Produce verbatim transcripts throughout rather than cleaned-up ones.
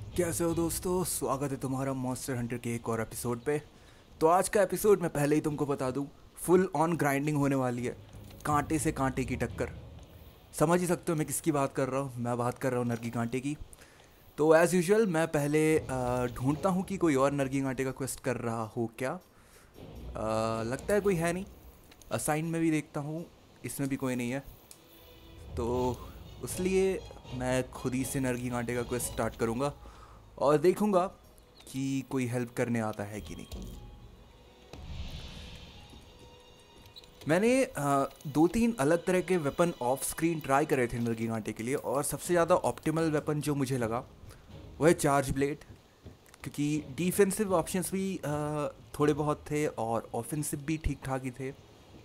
कैसे हो दोस्तों। स्वागत है तुम्हारा मॉन्स्टर हंटर के एक और एपिसोड पे। तो आज का एपिसोड मैं पहले ही तुमको बता दूं, फुल ऑन ग्राइंडिंग होने वाली है। कांटे से कांटे की टक्कर। समझ ही सकते हो मैं किसकी बात कर रहा हूँ। मैं बात कर रहा हूँ नरगी कांटे की। तो एज़ यूजुअल मैं पहले अ, ढूंढता हूँ कि कोई और नरगी कांटे का क्वेस्ट कर रहा हो क्या। अ, लगता है कोई है नहीं। असाइन में भी देखता हूँ, इसमें भी कोई नहीं है। तो इसलिए मैं खुद ही से नरगी कांटे का क्वेस्ट स्टार्ट करूँगा और देखूँगा कि कोई हेल्प करने आता है कि नहीं। मैंने अ, दो तीन अलग तरह के वेपन ऑफ स्क्रीन ट्राई करे थे नरगी कांटे के लिए, और सबसे ज़्यादा ऑप्टिमल वेपन जो मुझे लगा वो है चार्ज ब्लेड। क्योंकि डिफेंसिव ऑप्शंस भी अ, थोड़े बहुत थे और ऑफेंसिव भी ठीक ठाक ही थे।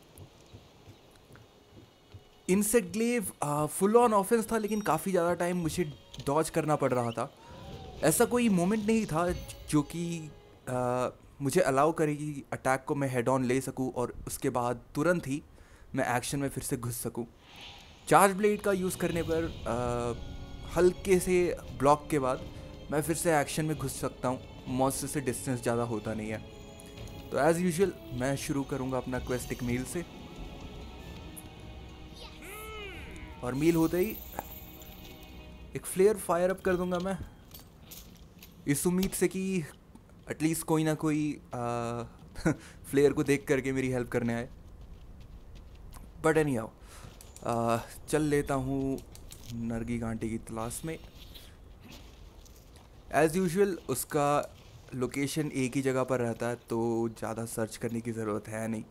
Insect glaive full on offence था, लेकिन काफ़ी ज़्यादा टाइम मुझे डॉज करना पड़ रहा था। ऐसा कोई मोमेंट नहीं था जो कि अ, मुझे अलाउ करे कि अटैक को मैं हेड ऑन ले सकूं और उसके बाद तुरंत ही मैं एक्शन में फिर से घुस सकूं। चार्ज ब्लेड का यूज़ करने पर अ, हल्के से ब्लॉक के बाद मैं फिर से एक्शन में घुस सकता हूं। मॉन्स्टर से डिस्टेंस ज़्यादा होता नहीं है। तो एज़ यूजुअल मैं शुरू करूंगा अपना क्वेस्ट एक मील से, और मील होते ही एक फ्लेयर फायर अप कर दूंगा मैं, इस उम्मीद से कि एटलीस्ट कोई ना कोई फ्लेयर को देख करके मेरी हेल्प करने आए। बट एनी हाउ चल लेता हूँ नरगी कांटे की तलाश में। एज़ यूजुअल उसका लोकेशन एक ही जगह पर रहता है, तो ज़्यादा सर्च करने की ज़रूरत है नहीं।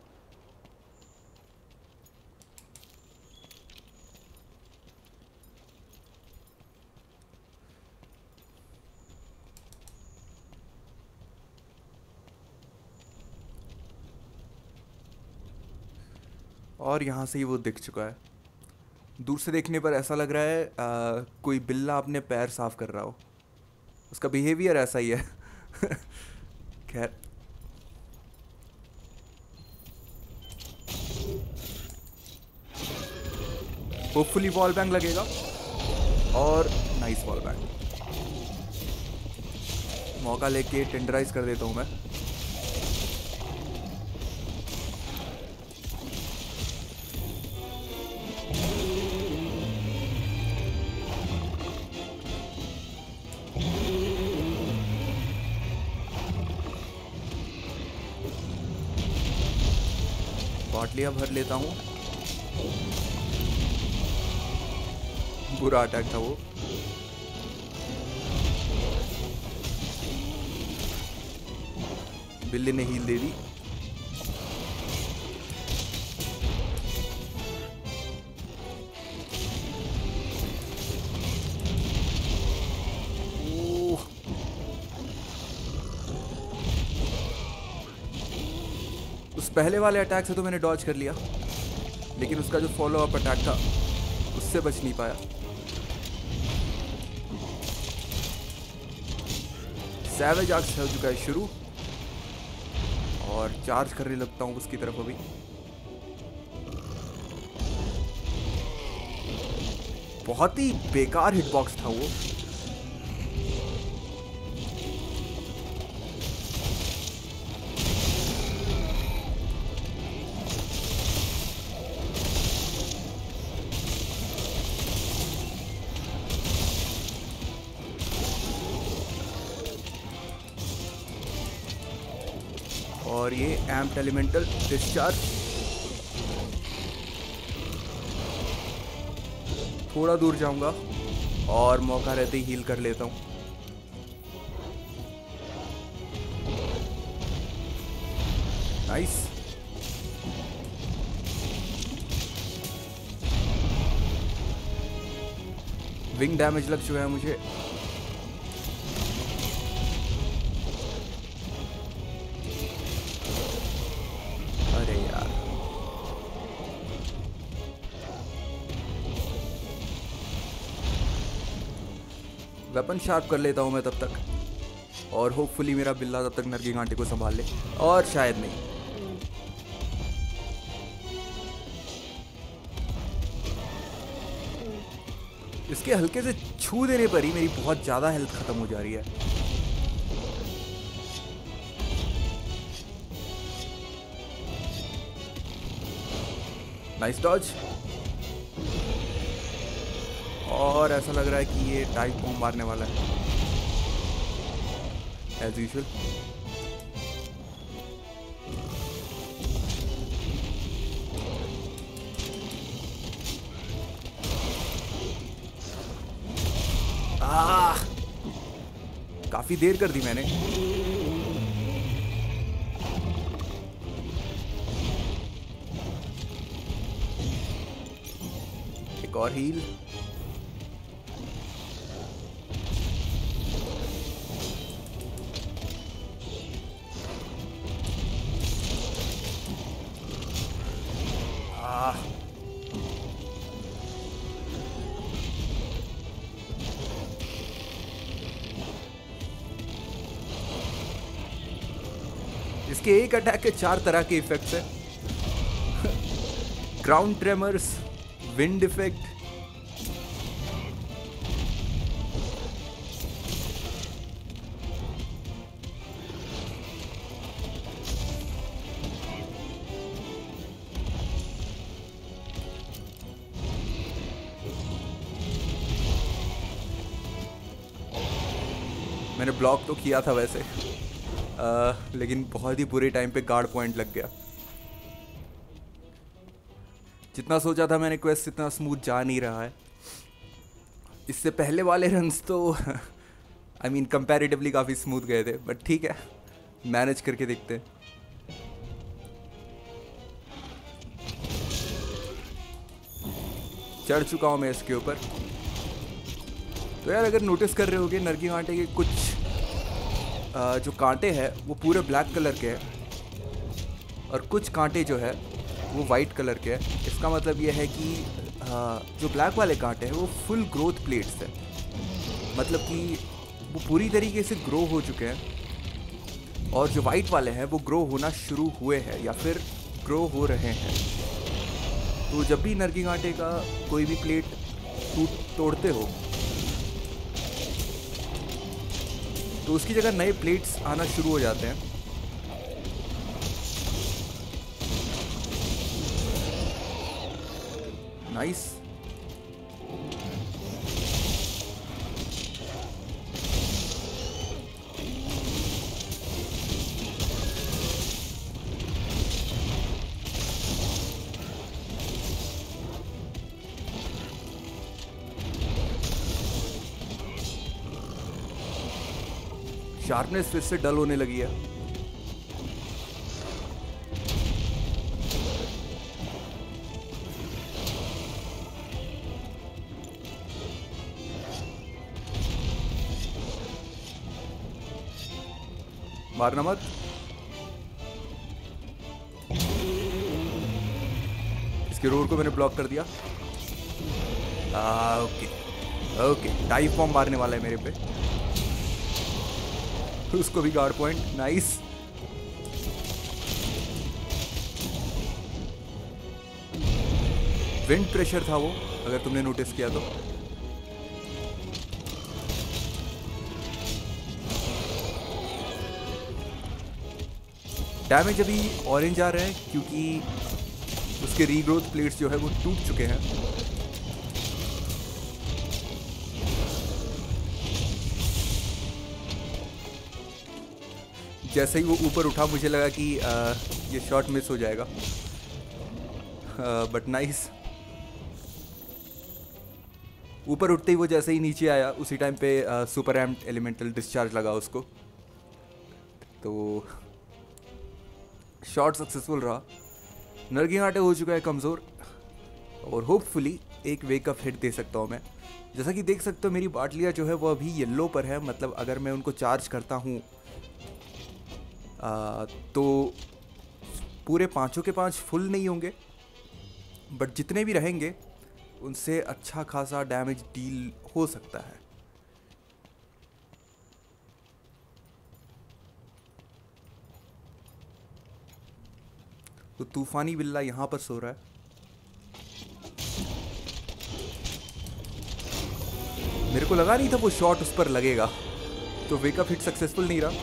और यहाँ से ही वो दिख चुका है। दूर से देखने पर ऐसा लग रहा है आ, कोई बिल्ला अपने पैर साफ कर रहा हो। उसका बिहेवियर ऐसा ही है। खैर, होपफुली वॉल बैंग लगेगा। और नाइस वॉल बैंग। मौका लेके टेंडराइज कर देता हूँ मैं। बाटलियाँ भर लेता हूँ। बुरा अटैक था वो। बिल्ली ने हील दे दी। ओह, उस पहले वाले अटैक से तो मैंने डॉज कर लिया, लेकिन उसका जो फॉलो अप अटैक था उससे बच नहीं पाया। सैवेज आर्क्स हो चुका है शुरू, और चार्ज करने लगता हूँ उसकी तरफ अभी। बहुत ही बेकार हिटबॉक्स था वो। और ये एम्प्ट एलिमेंटल डिस्चार्ज। थोड़ा दूर जाऊंगा और मौका रहते ही हील कर लेता हूँ। नाइस। विंग डैमेज लग चुका है मुझे। अरे यार, वेपन शार्प कर लेता हूँ मैं तब तक, और होपफुली मेरा बिल्ला तब तक नरगी कांटे को संभाल ले, और शायद नहीं। इसके हल्के से छू देने पर ही मेरी बहुत ज़्यादा हेल्थ ख़त्म हो जा रही है। Nice dodge. और ऐसा लग रहा है कि ये टाइप बॉम्ब मारने वाला है एज यूजुअल। काफी देर कर दी मैंने। एक और हील। इसके एक अटैक के चार तरह के इफेक्ट्स हैं। ग्राउंड ट्रेमर्स, विंड इफेक्ट, मैंने ब्लॉक तो किया था वैसे, आ, लेकिन बहुत ही बुरे टाइम पे गार्ड पॉइंट लग गया। जितना सोचा था मैंने क्वेस्ट इतना स्मूथ जा नहीं रहा है। इससे पहले वाले रन्स तो आई मीन कंपैरेटिवली काफ़ी स्मूथ गए थे, बट ठीक है, मैनेज करके देखते हैं। चढ़ चुका हूँ मैं इसके ऊपर। तो यार अगर नोटिस कर रहे होगे नरगी कांटे के कुछ आ, जो कांटे हैं वो पूरे ब्लैक कलर के हैं और कुछ कांटे जो है वो वाइट कलर के हैं। इसका मतलब ये है कि आ, जो ब्लैक वाले कांटे हैं वो फुल ग्रोथ प्लेट्स हैं, मतलब कि वो पूरी तरीके से ग्रो हो चुके हैं। और जो वाइट वाले हैं वो ग्रो होना शुरू हुए हैं या फिर ग्रो हो रहे हैं। तो जब भी नरगी कांटे का कोई भी प्लेट टूट तोड़ते हो तो उसकी जगह नए प्लेट्स आना शुरू हो जाते हैं। नाइस। शार्पनेस फिर से डल होने लगी है। मारना मत। इसके रोड को मैंने ब्लॉक कर दिया। आ, ओके ओके, टाइप बॉम्ब मारने वाला है मेरे पे। उसको भी guard point. Nice. Wind pressure था वो, अगर तुमने नोटिस किया तो। डैमेज अभी ऑरेंज आ रहा है क्योंकि उसके रीग्रोथ प्लेट्स जो है वो टूट चुके हैं। जैसे ही वो ऊपर उठा मुझे लगा कि आ, ये शॉट मिस हो जाएगा, बट नाइस। ऊपर उठते ही वो जैसे ही नीचे आया उसी टाइम पे आ, सुपर एम्प्ड एलिमेंटल डिस्चार्ज लगा उसको, तो शॉट सक्सेसफुल रहा। नरगी कांटे हो चुका है कमज़ोर और होपफुली एक वेकअप हिट दे सकता हूँ मैं। जैसा कि देख सकते हो मेरी बाटलियाँ जो है वो अभी येलो पर है, मतलब अगर मैं उनको चार्ज करता हूँ आ, तो पूरे पाँचों के पाँच फुल नहीं होंगे, बट जितने भी रहेंगे उनसे अच्छा खासा डैमेज डील हो सकता है। तो तूफानी बिल्ला यहाँ पर सो रहा है। मेरे को लगा नहीं था वो शॉट उस पर लगेगा, तो वेकअप हिट सक्सेसफुल नहीं रहा।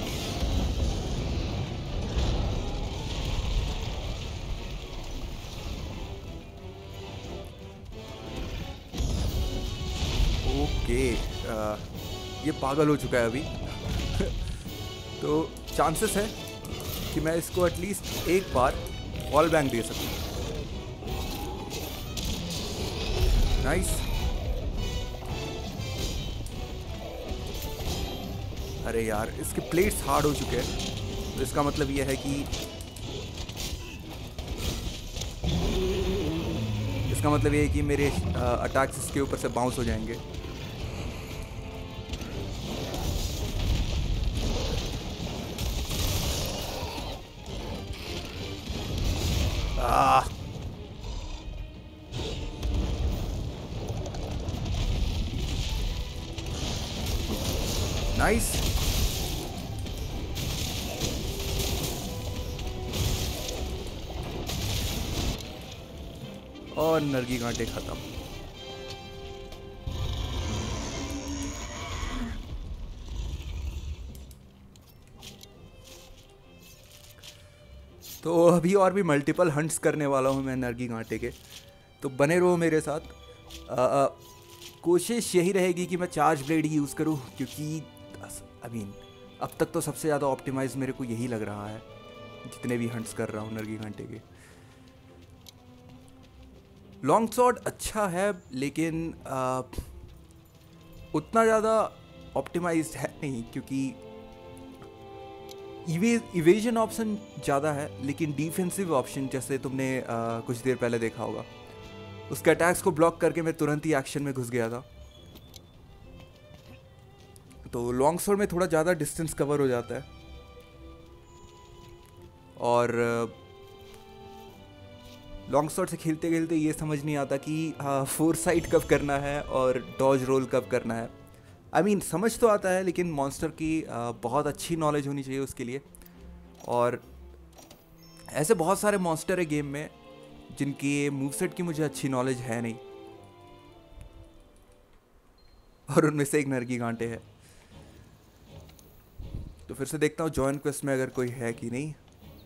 ओके, आ, ये पागल हो चुका है अभी। तो चांसेस है कि मैं इसको एटलीस्ट एक बार वॉल बैंक दे सकूं। नाइस। अरे यार, इसके प्लेट्स हार्ड हो चुके हैं, तो इसका मतलब यह है कि इसका मतलब ये है कि मेरे अटैक्स इसके ऊपर से बाउंस हो जाएंगे। आह, नाइस। और नरगी कांटे खत्म। तो अभी और भी मल्टीपल हंट्स करने वाला हूँ मैं नरगी कांटे के, तो बने रहो मेरे साथ। आ, आ, कोशिश यही रहेगी कि मैं चार्ज ब्लेड ही यूज़ करूँ, क्योंकि आई मीन अब तक तो सबसे ज़्यादा ऑप्टिमाइज मेरे को यही लग रहा है जितने भी हंट्स कर रहा हूँ नरगी कांटे के। लॉन्ग शॉट अच्छा है, लेकिन आ, उतना ज़्यादा ऑप्टिमाइज्ड है नहीं, क्योंकि इवे इवेजन ऑप्शन ज़्यादा है, लेकिन डिफेंसिव ऑप्शन जैसे तुमने आ, कुछ देर पहले देखा होगा, उसके अटैक्स को ब्लॉक करके मैं तुरंत ही एक्शन में घुस गया था। तो लॉन्ग शॉट में थोड़ा ज़्यादा डिस्टेंस कवर हो जाता है, और लॉन्ग शॉट से खेलते खेलते ये समझ नहीं आता कि फोर साइड कब करना है और डॉज रोल कब करना है। आई I मीन mean, समझ तो आता है, लेकिन मॉन्स्टर की आ, बहुत अच्छी नॉलेज होनी चाहिए उसके लिए। और ऐसे बहुत सारे मॉन्स्टर है गेम में जिनकी मूवसेट की मुझे अच्छी नॉलेज है नहीं, और उनमें से एक नरगी कांटे है। तो फिर से देखता हूँ जॉइन क्वेस्ट में अगर कोई है कि नहीं।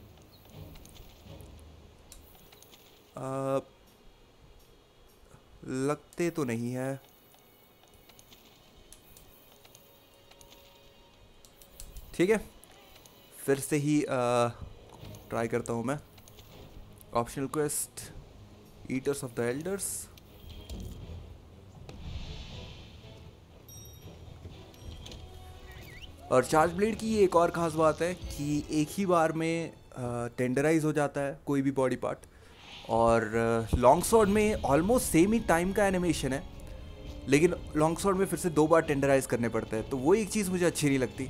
आ, लगते तो नहीं है। ठीक है, फिर से ही ट्राई करता हूँ मैं। Optional quest, eaters of the elders. और चार्ज ब्लेड की एक और ख़ास बात है कि एक ही बार में टेंडराइज हो जाता है कोई भी बॉडी पार्ट, और लॉन्ग स्वॉर्ड में ऑलमोस्ट सेम ही टाइम का एनिमेशन है, लेकिन लॉन्ग स्वॉर्ड में फिर से दो बार टेंडराइज करने पड़ते हैं, तो वो एक चीज़ मुझे अच्छी नहीं लगती।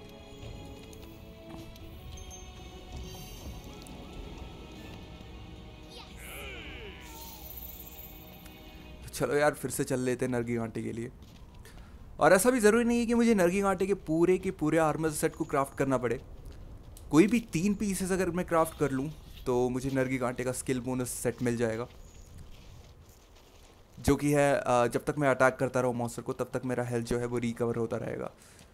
चलो यार, फिर से चल लेते हैं नरगी कांटे के लिए। और ऐसा भी ज़रूरी नहीं है कि मुझे नरगी कांटे के पूरे के पूरे आर्मर सेट को क्राफ्ट करना पड़े। कोई भी तीन पीसेस अगर मैं क्राफ्ट कर लूँ तो मुझे नरगी कांटे का स्किल बोनस सेट मिल जाएगा, जो कि है जब तक मैं अटैक करता रहूँ मॉन्स्टर को, तब तक मेरा हेल्थ जो है वो रिकवर होता रहेगा।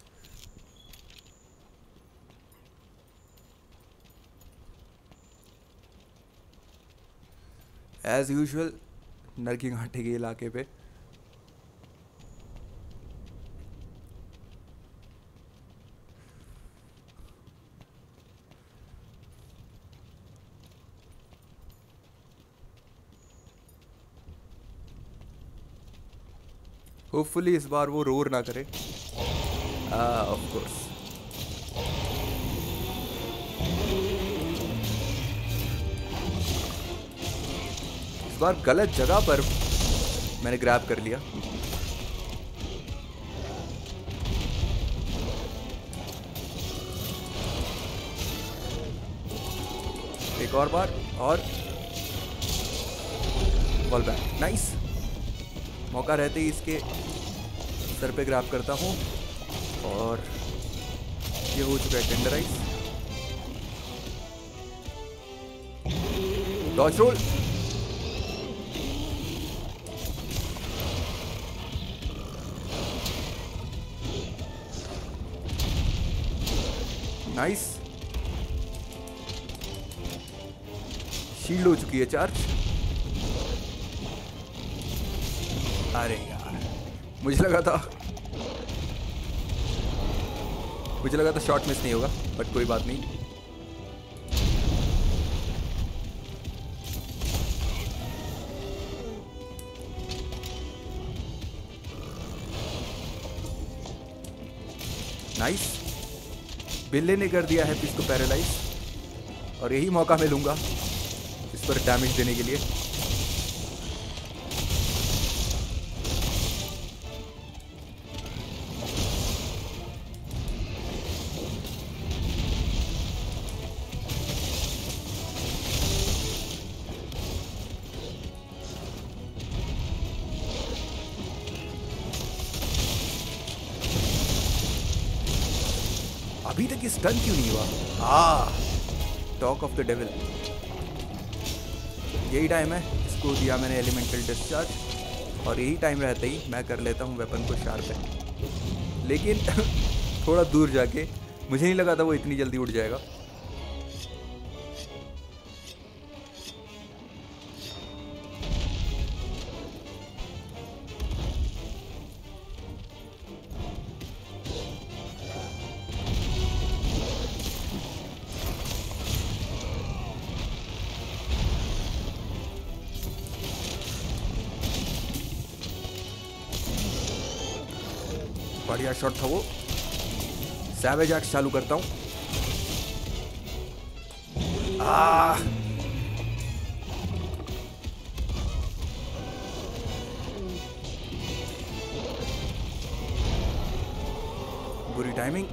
एज यूजुअल नरगी कांटे के इलाके पे होपफुली इस बार वो रोर ना करे। Of course. इस बार गलत जगह पर मैंने ग्रैब कर लिया। एक और बार, और बॉल बैक। नाइस। मौका रहते ही इसके सर पे ग्रैब करता हूँ, और ये हो चुका है tenderize. Dodge roll. Nice, shield हो चुकी है चार्ज। अरे यार, मुझे लगा था मुझे लगा था शॉट मिस नहीं होगा, बट कोई बात नहीं। नाइस, बिल्ले ने कर दिया है पिस को पैरालाइज, और यही मौका मैं लूंगा इस पर डैमेज देने के लिए। अभी तक स्टन क्यों नहीं हुआ? आ टॉक ऑफ द डेविल, यही टाइम है। इसको दिया मैंने एलिमेंटल डिस्चार्ज, और यही टाइम रहते ही मैं कर लेता हूँ वेपन को शार्प। लेकिन थोड़ा दूर जाके मुझे नहीं लगा था वो इतनी जल्दी उड़ जाएगा। बढ़िया शॉट था वो। सैवेज एक्स चालू करता हूं। आ बुरी टाइमिंग।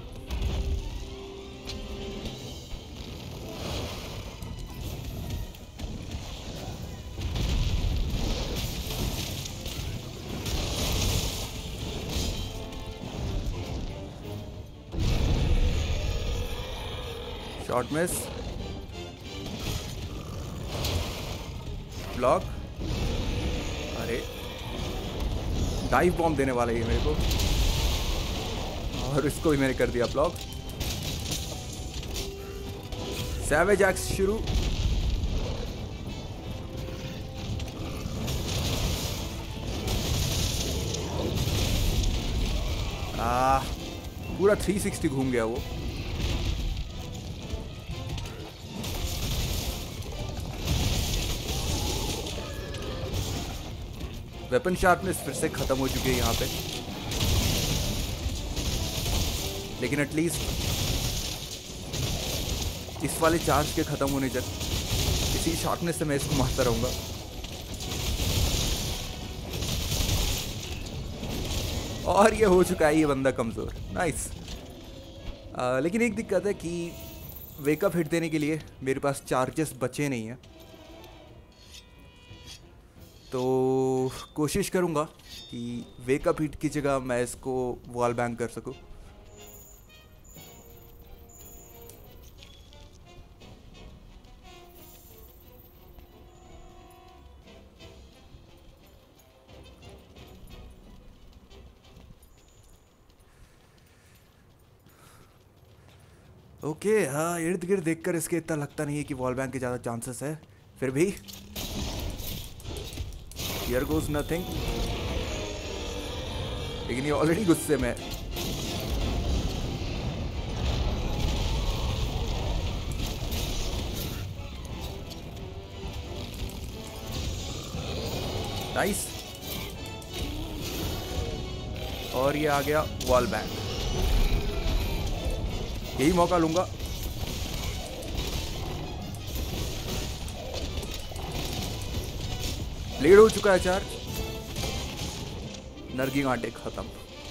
Shot miss, block. अरे डाइव बॉम्ब देने वाला ही मेरे को, और इसको भी मैंने कर दिया ब्लॉक। सैवेज एक्स शुरू। आ पूरा थ्री सिक्सटी घूम गया वो। वेपन शार्पनेस फिर से खत्म हो चुकी है यहाँ पे, लेकिन एटलीस्ट इस वाले चार्ज के खत्म होने तक इसी शार्पनेस से मैं इसको मारता रहूँगा। और ये हो चुका है ये बंदा कमज़ोर। नाइस। लेकिन एक दिक्कत है कि वेकअप हिट देने के लिए मेरे पास चार्जेस बचे नहीं हैं, तो कोशिश करूँगा कि वेकअप हिट की जगह मैं इसको वॉल बैंग कर सकूँ। ओके okay, हाँ, इर्द गिर्द देखकर इसके इतना लगता नहीं है कि वॉल बैंग के ज़्यादा चांसेस है। फिर भी Here goes nothing। लेकिन ये ऑलरेडी गुस्से में। नाइस, और ये आ गया वॉल बैंग। यही मौका लूंगा। ब्लेड हो चुका है चार्ज। नरगी आटे खत्म।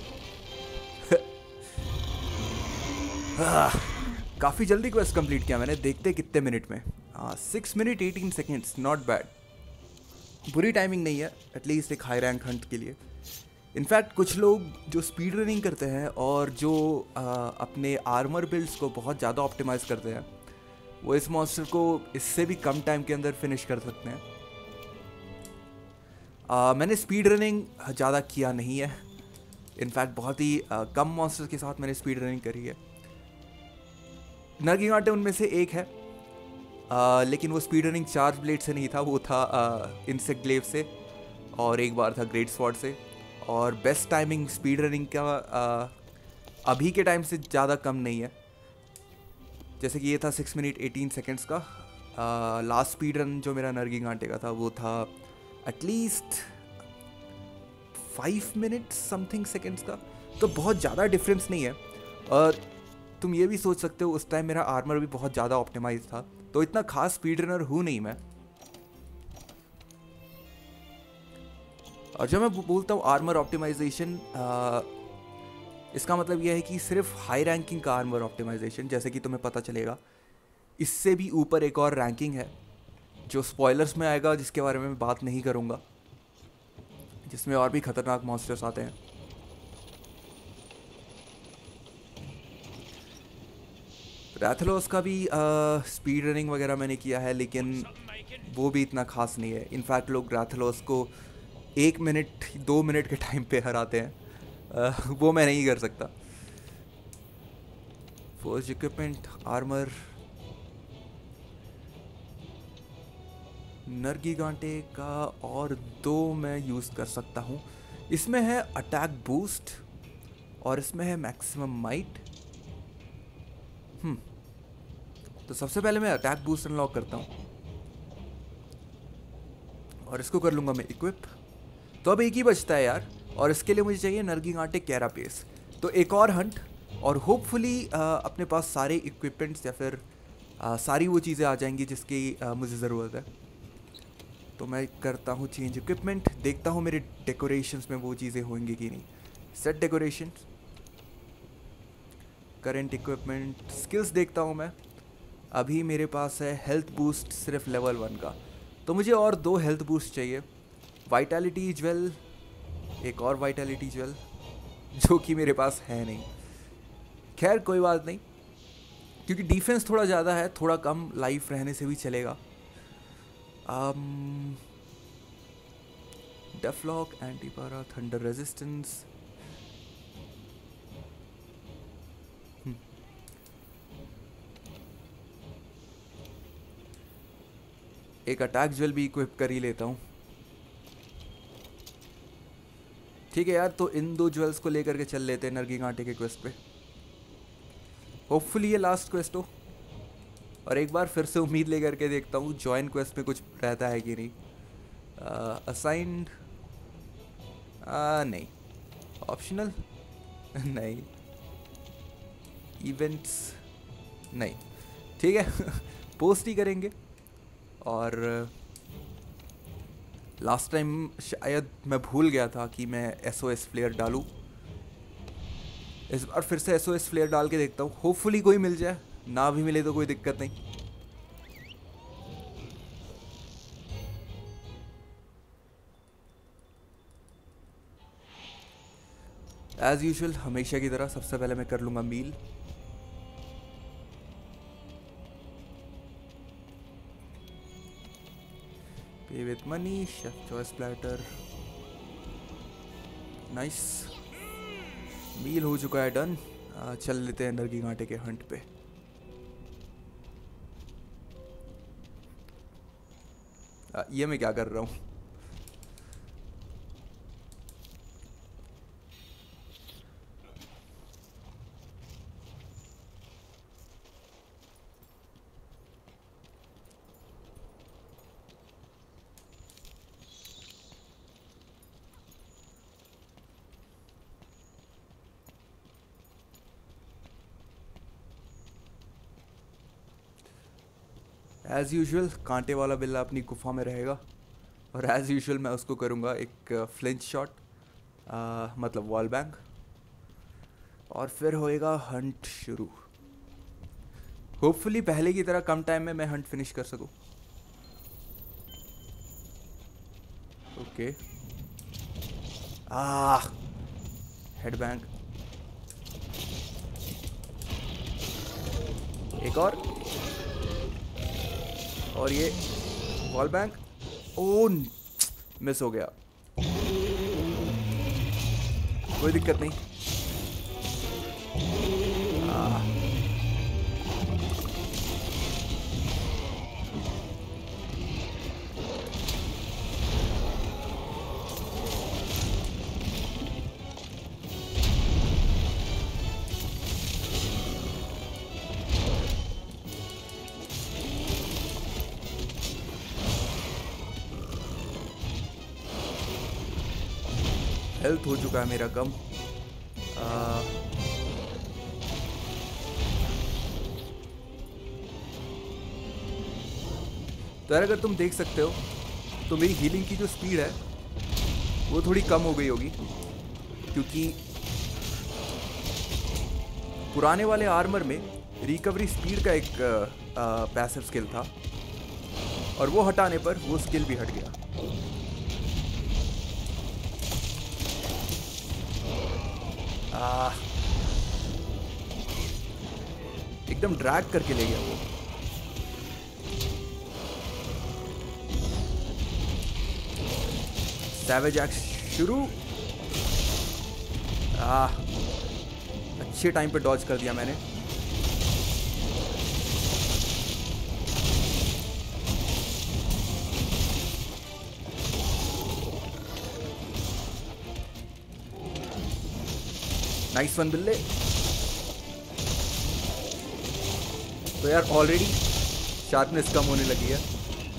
काफी जल्दी क्वेस्ट कंप्लीट किया मैंने। देखते कितने मिनट में। Six minute eighteen seconds, not bad. बुरी टाइमिंग नहीं है, एटलीस्ट एक हाई रैंक हंट के लिए। इनफैक्ट कुछ लोग जो स्पीड रनिंग करते हैं और जो आ, अपने आर्मर बिल्ड्स को बहुत ज़्यादा ऑप्टिमाइज करते हैं, वो इस मॉन्स्टर को इससे भी कम टाइम के अंदर फिनिश कर सकते हैं। आ, मैंने स्पीड रनिंग ज़्यादा किया नहीं है। इनफैक्ट बहुत ही आ, कम मॉन्स्टर के साथ मैंने स्पीड रनिंग करी है। नरगी कांटे उनमें से एक है, आ, लेकिन वो स्पीड रनिंग चार्ज ब्लेड से नहीं था, वो था इंसेक्ट ग्लेव से, और एक बार था ग्रेट स्वॉर्ड से। और बेस्ट टाइमिंग स्पीड रनिंग का आ, अभी के टाइम से ज़्यादा कम नहीं है। जैसे कि ये था सिक्स मिनट एटीन सेकेंड्स का। लास्ट स्पीड रन जो मेरा नरगी कांटे का था वो था at least five minute something seconds का, तो बहुत ज़्यादा डिफरेंस नहीं है। और तुम ये भी सोच सकते हो उस टाइम मेरा आर्मर भी बहुत ज़्यादा ऑप्टिमाइज था, तो इतना खास स्पीड रनर हूँ नहीं मैं। और जब मैं बोलता हूँ आर्मर ऑप्टिमाइजेशन, इसका मतलब यह है कि सिर्फ हाई रैंकिंग का आर्मर ऑप्टिमाइजेशन, जैसे कि तुम्हें पता चलेगा इससे भी ऊपर एक और रैंकिंग है जो स्पॉयलर्स में आएगा, जिसके बारे में मैं बात नहीं करूँगा, जिसमें और भी खतरनाक मॉन्स्टर्स आते हैं। रैथलोस का भी स्पीड रनिंग वगैरह मैंने किया है, लेकिन वो भी इतना खास नहीं है। इनफैक्ट लोग रैथलोस को एक मिनट दो मिनट के टाइम पे हराते हैं, आ, वो मैं नहीं कर सकता। फर्स्ट इक्विपमेंट आर्मर, नरगी कांटे का और दो मैं यूज़ कर सकता हूँ। इसमें है अटैक बूस्ट और इसमें है मैक्सिमम माइट। हम्म तो सबसे पहले मैं अटैक बूस्ट अनलॉक करता हूँ और इसको कर लूँगा मैं इक्विप। तो अब एक ही बचता है यार, और इसके लिए मुझे चाहिए नरगी कांटे कैरापेस। तो एक और हंट, और होपफुली अपने पास सारे इक्विपमेंट्स या फिर आ, सारी वो चीज़ें आ जाएंगी जिसकी आ, मुझे ज़रूरत है। तो मैं करता हूँ चेंज इक्विपमेंट, देखता हूँ मेरे डेकोरेशंस में वो चीज़ें होंगी कि नहीं। Set decoration, current equipment, skills देखता हूँ मैं। अभी मेरे पास है हेल्थ बूस्ट सिर्फ लेवल वन का, तो मुझे और दो हेल्थ बूस्ट चाहिए। वाइटैलिटी ज्वेल, एक और वाइटैलिटी ज्वेल जो कि मेरे पास है नहीं। खैर कोई बात नहीं, क्योंकि डिफेंस थोड़ा ज़्यादा है, थोड़ा कम लाइफ रहने से भी चलेगा। Deflock, antipara, thunder resistance. एक अटैक ज्वेल भी इक्विप कर ही लेता हूँ। ठीक है यार, तो इन दो ज्वेल्स को लेकर के चल लेते हैं नरगी कांटे के क्वेस्ट पे। होपफुली ये लास्ट क्वेस्ट हो, और एक बार फिर से उम्मीद लेकर के देखता हूँ जॉइन क्वेस्ट में कुछ रहता है कि नहीं। असाइंड नहीं, ऑप्शनल नहीं, इवेंट्स नहीं, ठीक है पोस्ट ही करेंगे। और लास्ट टाइम शायद मैं भूल गया था कि मैं एस ओ एस फ्लेयर डालूँ। इस बार फिर से एस ओ एस फ्लेयर डाल के देखता हूँ, होपफुली कोई मिल जाए, ना भी मिले तो कोई दिक्कत नहीं। एज यूजुअल हमेशा की तरह सबसे पहले मैं कर लूँगा meal. Pay with money, chef choice platter, nice, meal हो चुका है डन। आ, चल लेते हैं नरगी कांटे के हंट पे। आ, ये मैं क्या कर रहा हूँ? एज़ यूजुअल कांटे वाला बिल्ला अपनी गुफा में रहेगा, और एज़ यूजुअल मैं उसको करूँगा एक फ्लिंच शॉट, मतलब वॉल बैंग, और फिर होएगा हंट शुरू। होपफुली पहले की तरह कम टाइम में मैं हंट फिनिश कर सकूँ। ओके, आह हेड बैंग, एक और और ये वॉल बैंक। ओ मिस हो गया, कोई दिक्कत नहीं। हेल्थ हो चुका है मेरा कम। आ, तो यार अगर तुम देख सकते हो तो मेरी हीलिंग की जो स्पीड है वो थोड़ी कम हो गई होगी, क्योंकि पुराने वाले आर्मर में रिकवरी स्पीड का एक पैसिव स्किल था और वो हटाने पर वो स्किल भी हट गया। आ, एकदम ड्रैग करके ले गया वो। सैवेज एक्स शुरू। आ, अच्छे टाइम पे डॉज कर दिया मैंने। नाइस वन बिल्ले। तो यार ऑलरेडी शार्पनेस कम होने लगी है।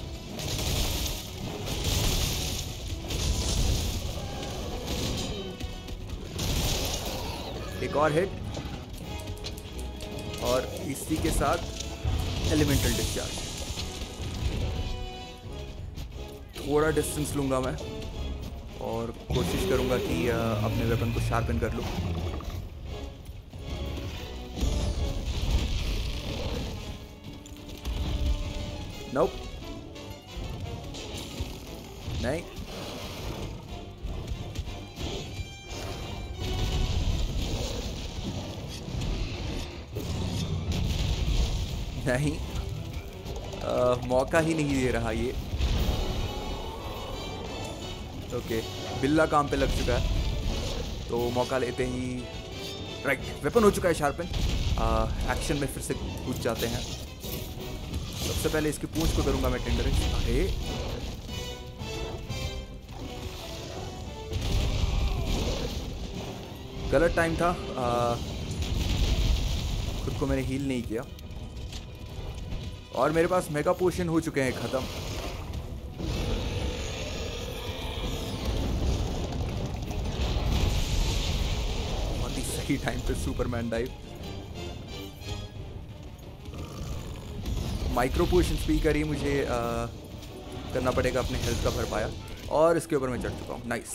एक और हिट और इसी के साथ एलिमेंटल डिस्चार्ज। थोड़ा डिस्टेंस लूंगा मैं और कोशिश करूंगा कि अपने वेपन को शार्पन कर लूं। नोप, नहीं। नहीं, आ, मौका ही नहीं दे रहा ये। ओके, बिल्ला काम पे लग चुका है तो मौका लेते ही राइट वेपन हो चुका है शार्पन। एक्शन में फिर से कूद जाते हैं। सबसे पहले इसकी पूंछ को करूंगा मैं टेंडर। अरे गलत टाइम था, आ, खुद को मैंने हील नहीं किया और मेरे पास मेगा पोशन हो चुके हैं खत्म। बहुत ही सही टाइम पे सुपरमैन डाइव। माइक्रो पोशंस पी कर ही मुझे आ, करना पड़ेगा अपने हेल्थ का भरपाया और इसके ऊपर मैं चढ़ चुका हूँ। नाइस।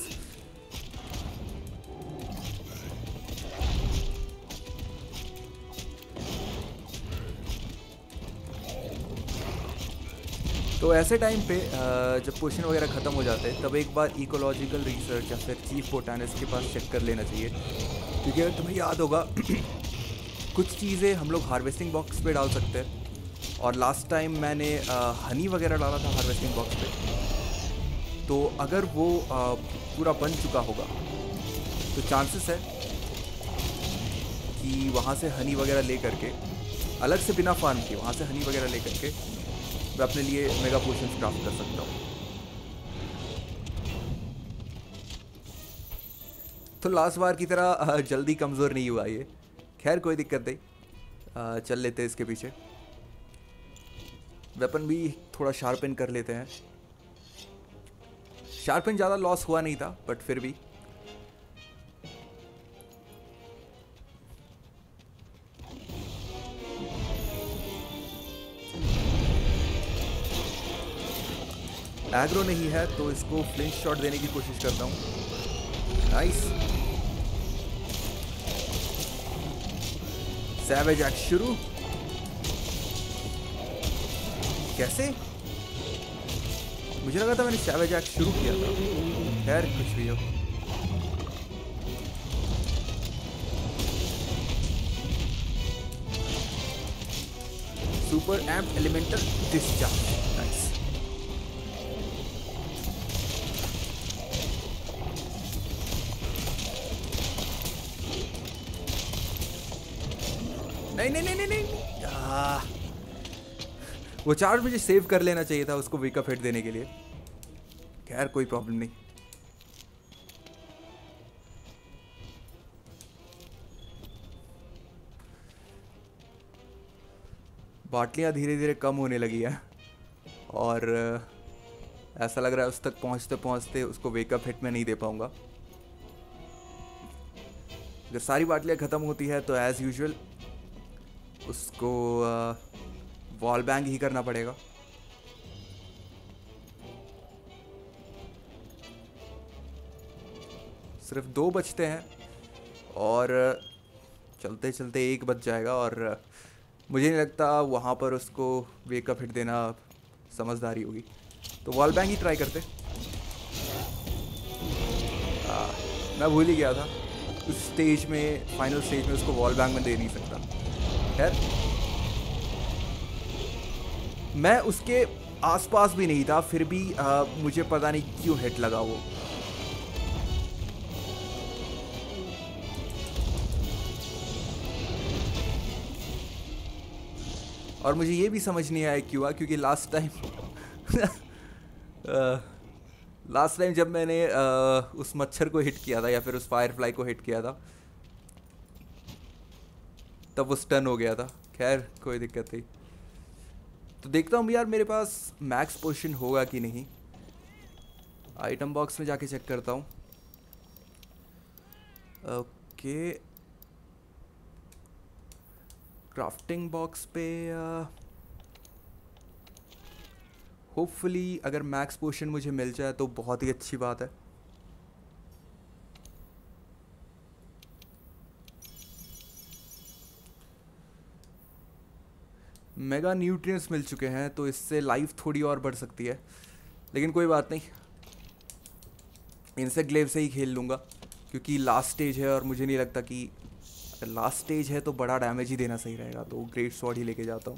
तो ऐसे टाइम पे जब पोशन वगैरह ख़त्म हो जाते हैं तब एक बार इकोलॉजिकल रिसर्च या फिर चीफ बोटानिस्ट के पास चेक कर लेना चाहिए, क्योंकि अगर तुम्हें याद होगा कुछ चीज़ें हम लोग हार्वेस्टिंग बॉक्स पे डाल सकते हैं और लास्ट टाइम मैंने हनी वगैरह डाला था हार्वेस्टिंग बॉक्स पे। तो अगर वो आ, पूरा बन चुका होगा तो चांसेस है कि वहाँ से हनी वगैरह ले करके अलग से बिना फार्म के वहाँ से हनी वगैरह ले करके मैं अपने लिए मेगा पोशंस क्राफ्ट कर सकता हूँ। तो लास्ट बार की तरह जल्दी कमज़ोर नहीं हुआ ये। खैर कोई दिक्कत नहीं, चल लेते हैं इसके पीछे। वेपन भी थोड़ा शार्पन कर लेते हैं। शार्पन ज़्यादा लॉस हुआ नहीं था बट फिर भी। एग्रो नहीं है तो इसको फ्लिंच शॉट देने की कोशिश करता हूँ। नाइस। सैवेज एक्ट शुरू। कैसे? मुझे लगा था मैंने सैवेज एक्ट शुरू किया था। खैर कुछ भी हो। Super amp elemental discharge. Nice. नहीं नहीं नहीं नहीं नहीं आ, वो चार्ज मुझे सेव कर लेना चाहिए था उसको वेकअप हिट देने के लिए। खैर कोई प्रॉब्लम नहीं। बाटलियाँ धीरे धीरे कम होने लगी है और ऐसा लग रहा है उस तक पहुँचते पहुँचते उसको वेकअप हिट में नहीं दे पाऊँगा। अगर सारी बाटलियाँ ख़त्म होती है तो एज़ यूजुअल उसको वॉल बैंग ही करना पड़ेगा। सिर्फ दो बचते हैं और चलते चलते एक बच जाएगा, और मुझे नहीं लगता वहाँ पर उसको वेकअप हिट देना समझदारी होगी, तो वॉल बैंग ही ट्राई करते। आ, मैं भूल ही गया था उस स्टेज में, फाइनल स्टेज में उसको वॉल बैंग में दे नहीं सकता। खैर मैं उसके आसपास भी नहीं था, फिर भी आ, मुझे पता नहीं क्यों हिट लगा वो। और मुझे ये भी समझ नहीं आया क्यों, क्योंकि लास्ट टाइम लास्ट टाइम जब मैंने uh, उस मच्छर को हिट किया था या फिर उस फायरफ्लाई को हिट किया था तब वो स्टन हो गया था। खैर कोई दिक्कत नहीं। तो देखता हूँ यार मेरे पास मैक्स पोशन होगा कि नहीं। आइटम बॉक्स में जाके चेक करता हूँ। ओके, क्राफ्टिंग बॉक्स पे होपफुली uh, अगर मैक्स पोशन मुझे मिल जाए तो बहुत ही अच्छी बात है। मेगा न्यूट्रिएंट्स मिल चुके हैं तो इससे लाइफ थोड़ी और बढ़ सकती है, लेकिन कोई बात नहीं, इनसे ग्लेव से ही खेल लूँगा क्योंकि लास्ट स्टेज है और मुझे नहीं लगता कि अगर लास्ट स्टेज है तो बड़ा डैमेज ही देना सही रहेगा, तो ग्रेट स्वॉर्ड ही लेके जाता हूँ।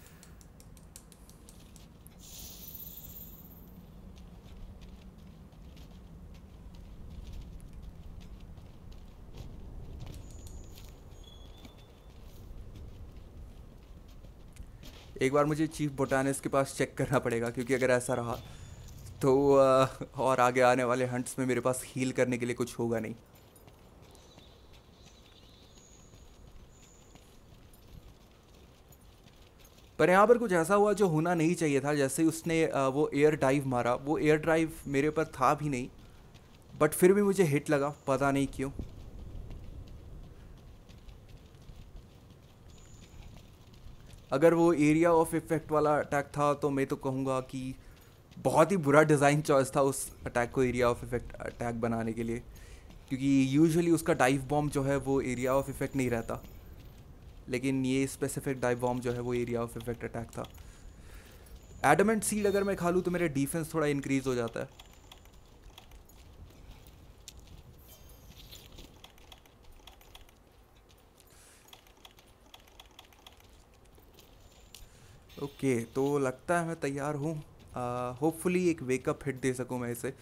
एक बार मुझे चीफ बोटानिस्ट के पास चेक करना पड़ेगा, क्योंकि अगर ऐसा रहा तो और आगे आने वाले हंट्स में मेरे पास हील करने के लिए कुछ होगा नहीं। पर यहाँ पर कुछ ऐसा हुआ जो होना नहीं चाहिए था। जैसे उसने वो एयर डाइव मारा, वो एयर ड्राइव मेरे ऊपर था भी नहीं, बट फिर भी मुझे हिट लगा, पता नहीं क्यों। अगर वो एरिया ऑफ इफेक्ट वाला अटैक था तो मैं तो कहूँगा कि बहुत ही बुरा डिज़ाइन चॉइस था उस अटैक को एरिया ऑफ इफेक्ट अटैक बनाने के लिए, क्योंकि यूजुअली उसका डाइव बॉम्ब जो है वो एरिया ऑफ इफेक्ट नहीं रहता, लेकिन ये स्पेसिफिक डाइव बॉम्ब जो है वो एरिया ऑफ इफेक्ट अटैक था। एडमेंट सीड अगर मैं खा लूँ तो मेरा डिफेंस थोड़ा इंक्रीज हो जाता है। ओके okay, तो लगता है मैं तैयार हूँ। होपफुली एक वेकअप हिट दे सकूँ मैं इसे।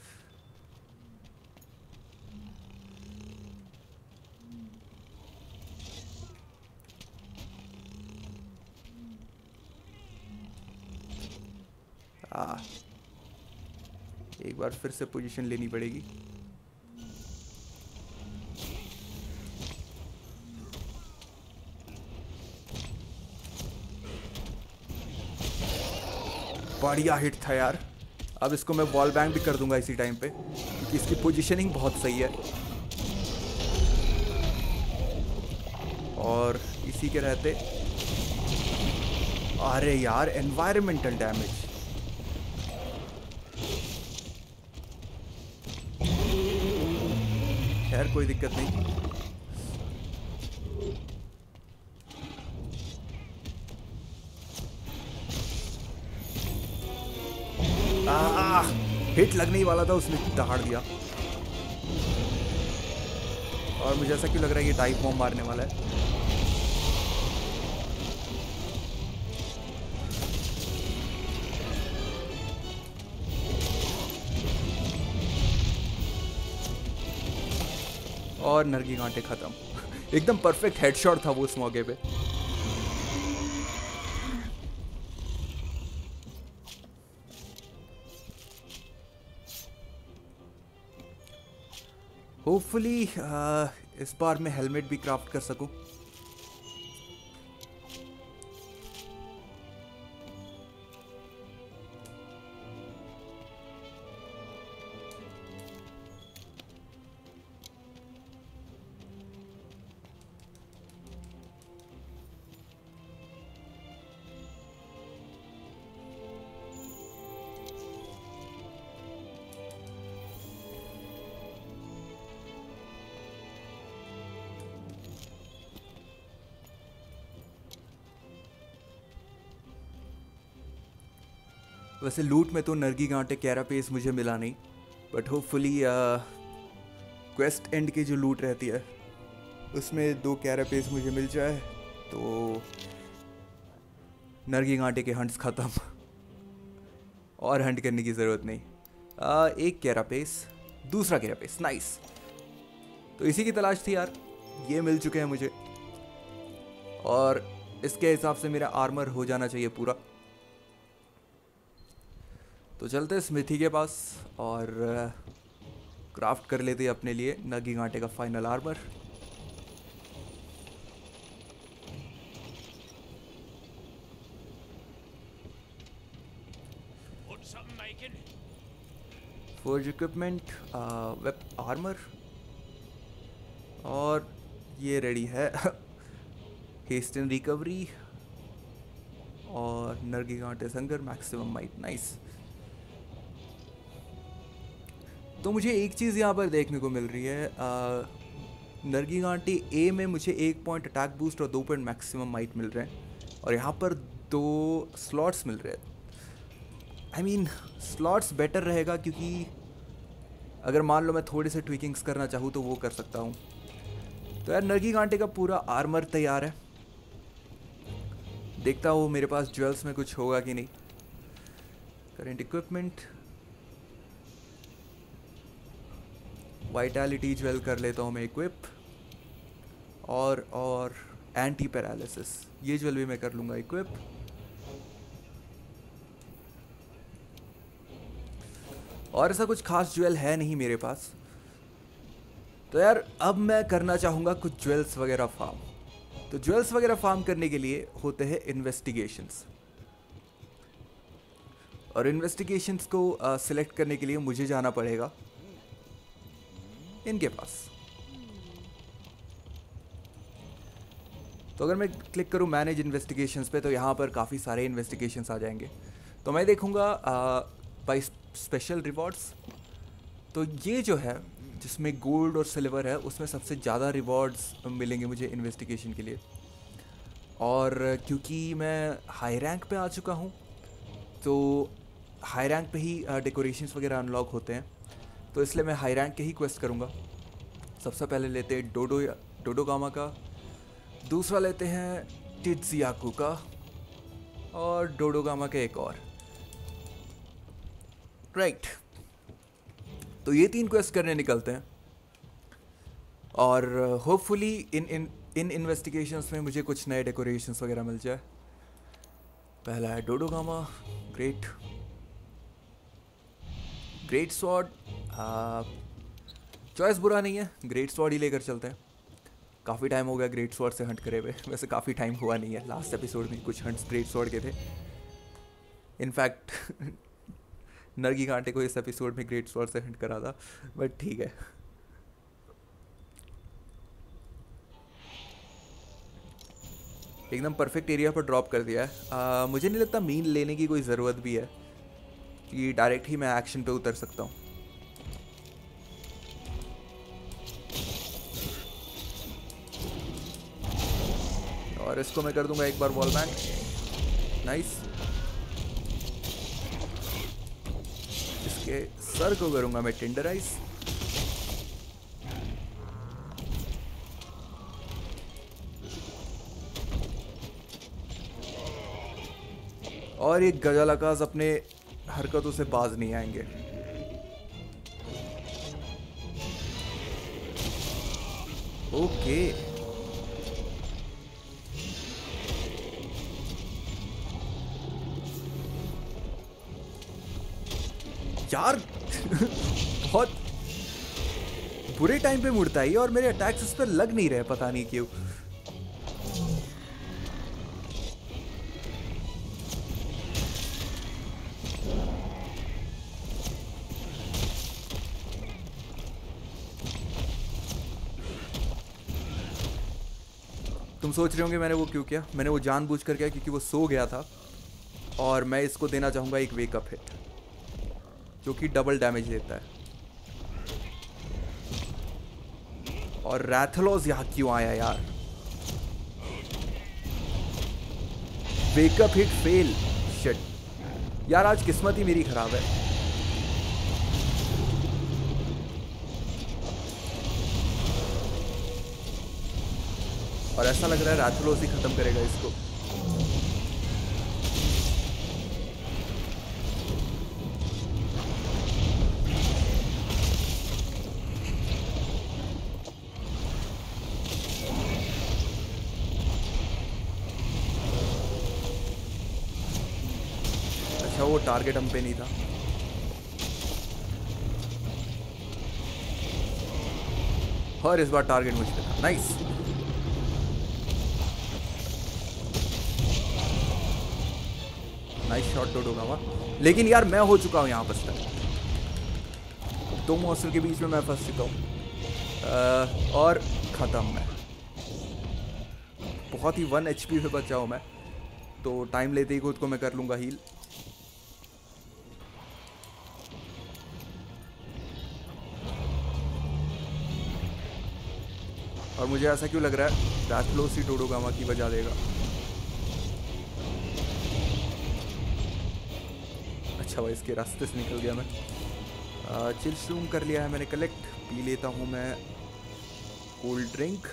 आ, एक बार फिर से पोजीशन लेनी पड़ेगी। बढ़िया हिट था यार। अब इसको मैं वॉल बैंग भी कर दूंगा इसी टाइम पे, क्योंकि इसकी पोजीशनिंग बहुत सही है। और इसी के रहते, अरे यार एनवायरमेंटल डैमेज। खैर कोई दिक्कत नहीं। आ, हिट लगने ही वाला था, उसने दहाड़ दिया। और मुझे ऐसा क्यों लग रहा है ये टाइप बॉम्ब मारने वाला है। और नरगी कांटे खत्म। एकदम परफेक्ट हेडशॉट था वो उस मौके पे। होपफुली इस बार मैं हेलमेट भी क्राफ्ट कर सकूं। वैसे लूट में तो नरगी गांटे कैरापेस मुझे मिला नहीं, बट होपफुली क्वेस्ट एंड की जो लूट रहती है उसमें दो कैरापेस मुझे मिल जाए तो नरगी गांटे के हंट्स ख़त्म और हंट करने की ज़रूरत नहीं। आ, एक कैरापेस, दूसरा कैरापेस, नाइस। तो इसी की तलाश थी यार, ये मिल चुके हैं मुझे और इसके हिसाब से मेरा आर्मर हो जाना चाहिए पूरा। तो चलते हैं स्मिथी के पास और क्राफ्ट कर लेते हैं अपने लिए नरगी गांटे का final armour. Forge equipment, web armour, और ये रेडी है। हेस्टन रिकवरी और नरगी गांटे संगर मैक्सिमम माइट, नाइस। तो मुझे एक चीज़ यहाँ पर देखने को मिल रही है, आ, नरगी गांटे ए में मुझे एक पॉइंट अटैक बूस्ट और दो पॉइंट मैक्सिमम माइट मिल रहे हैं और यहाँ पर दो स्लॉट्स मिल रहे हैं। आई मीन स्लॉट्स बेटर रहेगा क्योंकि अगर मान लो मैं थोड़े से ट्विकिंग्स करना चाहूँ तो वो कर सकता हूँ। तो यार नरगी गांटे का पूरा आर्मर तैयार है, देखता हूँ मेरे पास ज्वेल्स में कुछ होगा कि नहीं। करेंट इक्विपमेंट, वाइटैलिटी ज्वेल कर लेता हूँ मैं इक्विप, और और एंटी पैरालिसिस ये ज्वेल भी मैं कर लूँगा इक्विप। और ऐसा कुछ खास ज्वेल है नहीं मेरे पास, तो यार अब मैं करना चाहूँगा कुछ ज्वेल्स वगैरह फार्म। तो ज्वेल्स वगैरह फार्म करने के लिए होते हैं इन्वेस्टिगेशंस, और इन्वेस्टिगेशंस को सिलेक्ट uh, करने के लिए मुझे जाना पड़ेगा इनके पास। तो अगर मैं क्लिक करूँ मैनेज इन्वेस्टिगेशंस पे तो यहाँ पर काफ़ी सारे इन्वेस्टिगेशंस आ जाएंगे। तो मैं देखूँगा बाई स्पेशल रिवॉर्ड्स, तो ये जो है जिसमें गोल्ड और सिल्वर है उसमें सबसे ज़्यादा रिवॉर्ड्स मिलेंगे मुझे इन्वेस्टिगेशन के लिए। और क्योंकि मैं हाई रैंक पे आ चुका हूँ तो हाई रैंक पे ही डेकोरेशंस वगैरह अनलॉक होते हैं, तो इसलिए मैं हाई रैंक के ही क्वेस्ट करूँगा। सबसे पहले लेते हैं डोडो डोडोगामा का, दूसरा लेते हैं टित्सुयाकू का, और डोडोगामा का एक और, राइट। तो ये तीन क्वेस्ट करने निकलते हैं और होपफुली इन इन इन इन्वेस्टिगेशंस में मुझे कुछ नए डेकोरेशंस वगैरह मिल जाए। पहला है Dodogama, great great sword, choice बुरा नहीं है, ग्रेट स्वॉर्ड ही लेकर चलते हैं। काफ़ी टाइम हो गया ग्रेट स्वॉर्ड से हंट करे हुए, वैसे काफ़ी टाइम हुआ नहीं है, लास्ट एपिसोड में कुछ हंट्स ग्रेट स्वॉर्ड के थे। इनफैक्ट नरगी गांटे को इस एपिसोड में ग्रेट स्वॉर्ड से हंट करा था, बट ठीक है। एकदम परफेक्ट एरिया पर ड्रॉप कर दिया है। आ, मुझे नहीं लगता मीन लेने की कोई ज़रूरत भी है कि डायरेक्ट ही मैं एक्शन पे उतर सकता हूँ। और इसको मैं कर दूंगा एक बार वॉल बैंड, नाइस। इसके सर को करूंगा मैं टेंडराइज, और ये गजालकाज अपने हरकतों से बाज नहीं आएंगे। ओके यार बहुत बुरे टाइम पे मुड़ता है और मेरे अटैक्स इस पर लग नहीं रहे, पता नहीं क्यों। तुम सोच रहे होंगे मैंने वो क्यों किया। मैंने वो जानबूझ कर किया क्योंकि वो सो गया था और मैं इसको देना चाहूँगा एक वेकअप हिट जो कि डबल डैमेज देता है। और रैथलोस यहाँ क्यों आया यार? Wake up hit fail, shit. यार आज किस्मत ही मेरी खराब है। और ऐसा लग रहा है राथलोस ही खत्म करेगा इसको। अच्छा वो टारगेट हम पे नहीं था। और इस बार टारगेट मुझ पे था। नाइस। Nice shot Dodogama. लेकिन यार मैं हो चुका हूँ यहाँ पर तक। दो मॉन्स्टर के बीच में मैं फंस चुका हूँ और ख़त्म मैं। बहुत ही वन एच पी पे बचा हूँ मैं, तो टाइम लेते ही खुद को मैं कर लूँगा हील। और मुझे ऐसा क्यों लग रहा है राथलोस ही डोडोगामा की बजा देगा। अच्छा भाई इसके रास्ते से निकल गया मैं। चिल शूम कर लिया है मैंने कलेक्ट। पी लेता हूँ मैं कोल्ड ड्रिंक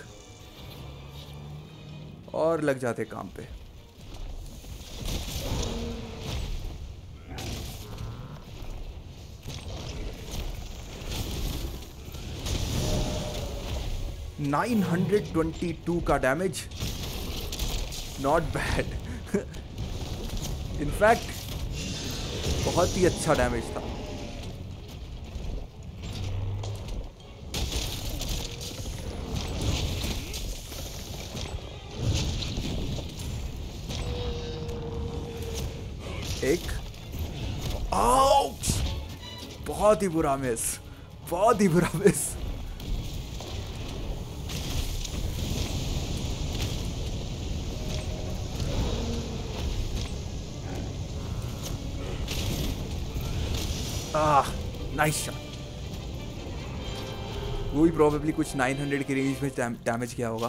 और लग जाते काम पे। नाइन हंड्रेड ट्वेंटी टू का डैमेज, नॉट बैड। इनफैक्ट बहुत ही अच्छा डैमेज था। एक आउच, बहुत ही बुरा मिस, बहुत ही बुरा मिस। आह नाइस शॉट। वो भी प्रोबेबली कुछ नाइन हंड्रेड की रेंज में डैमेज किया होगा।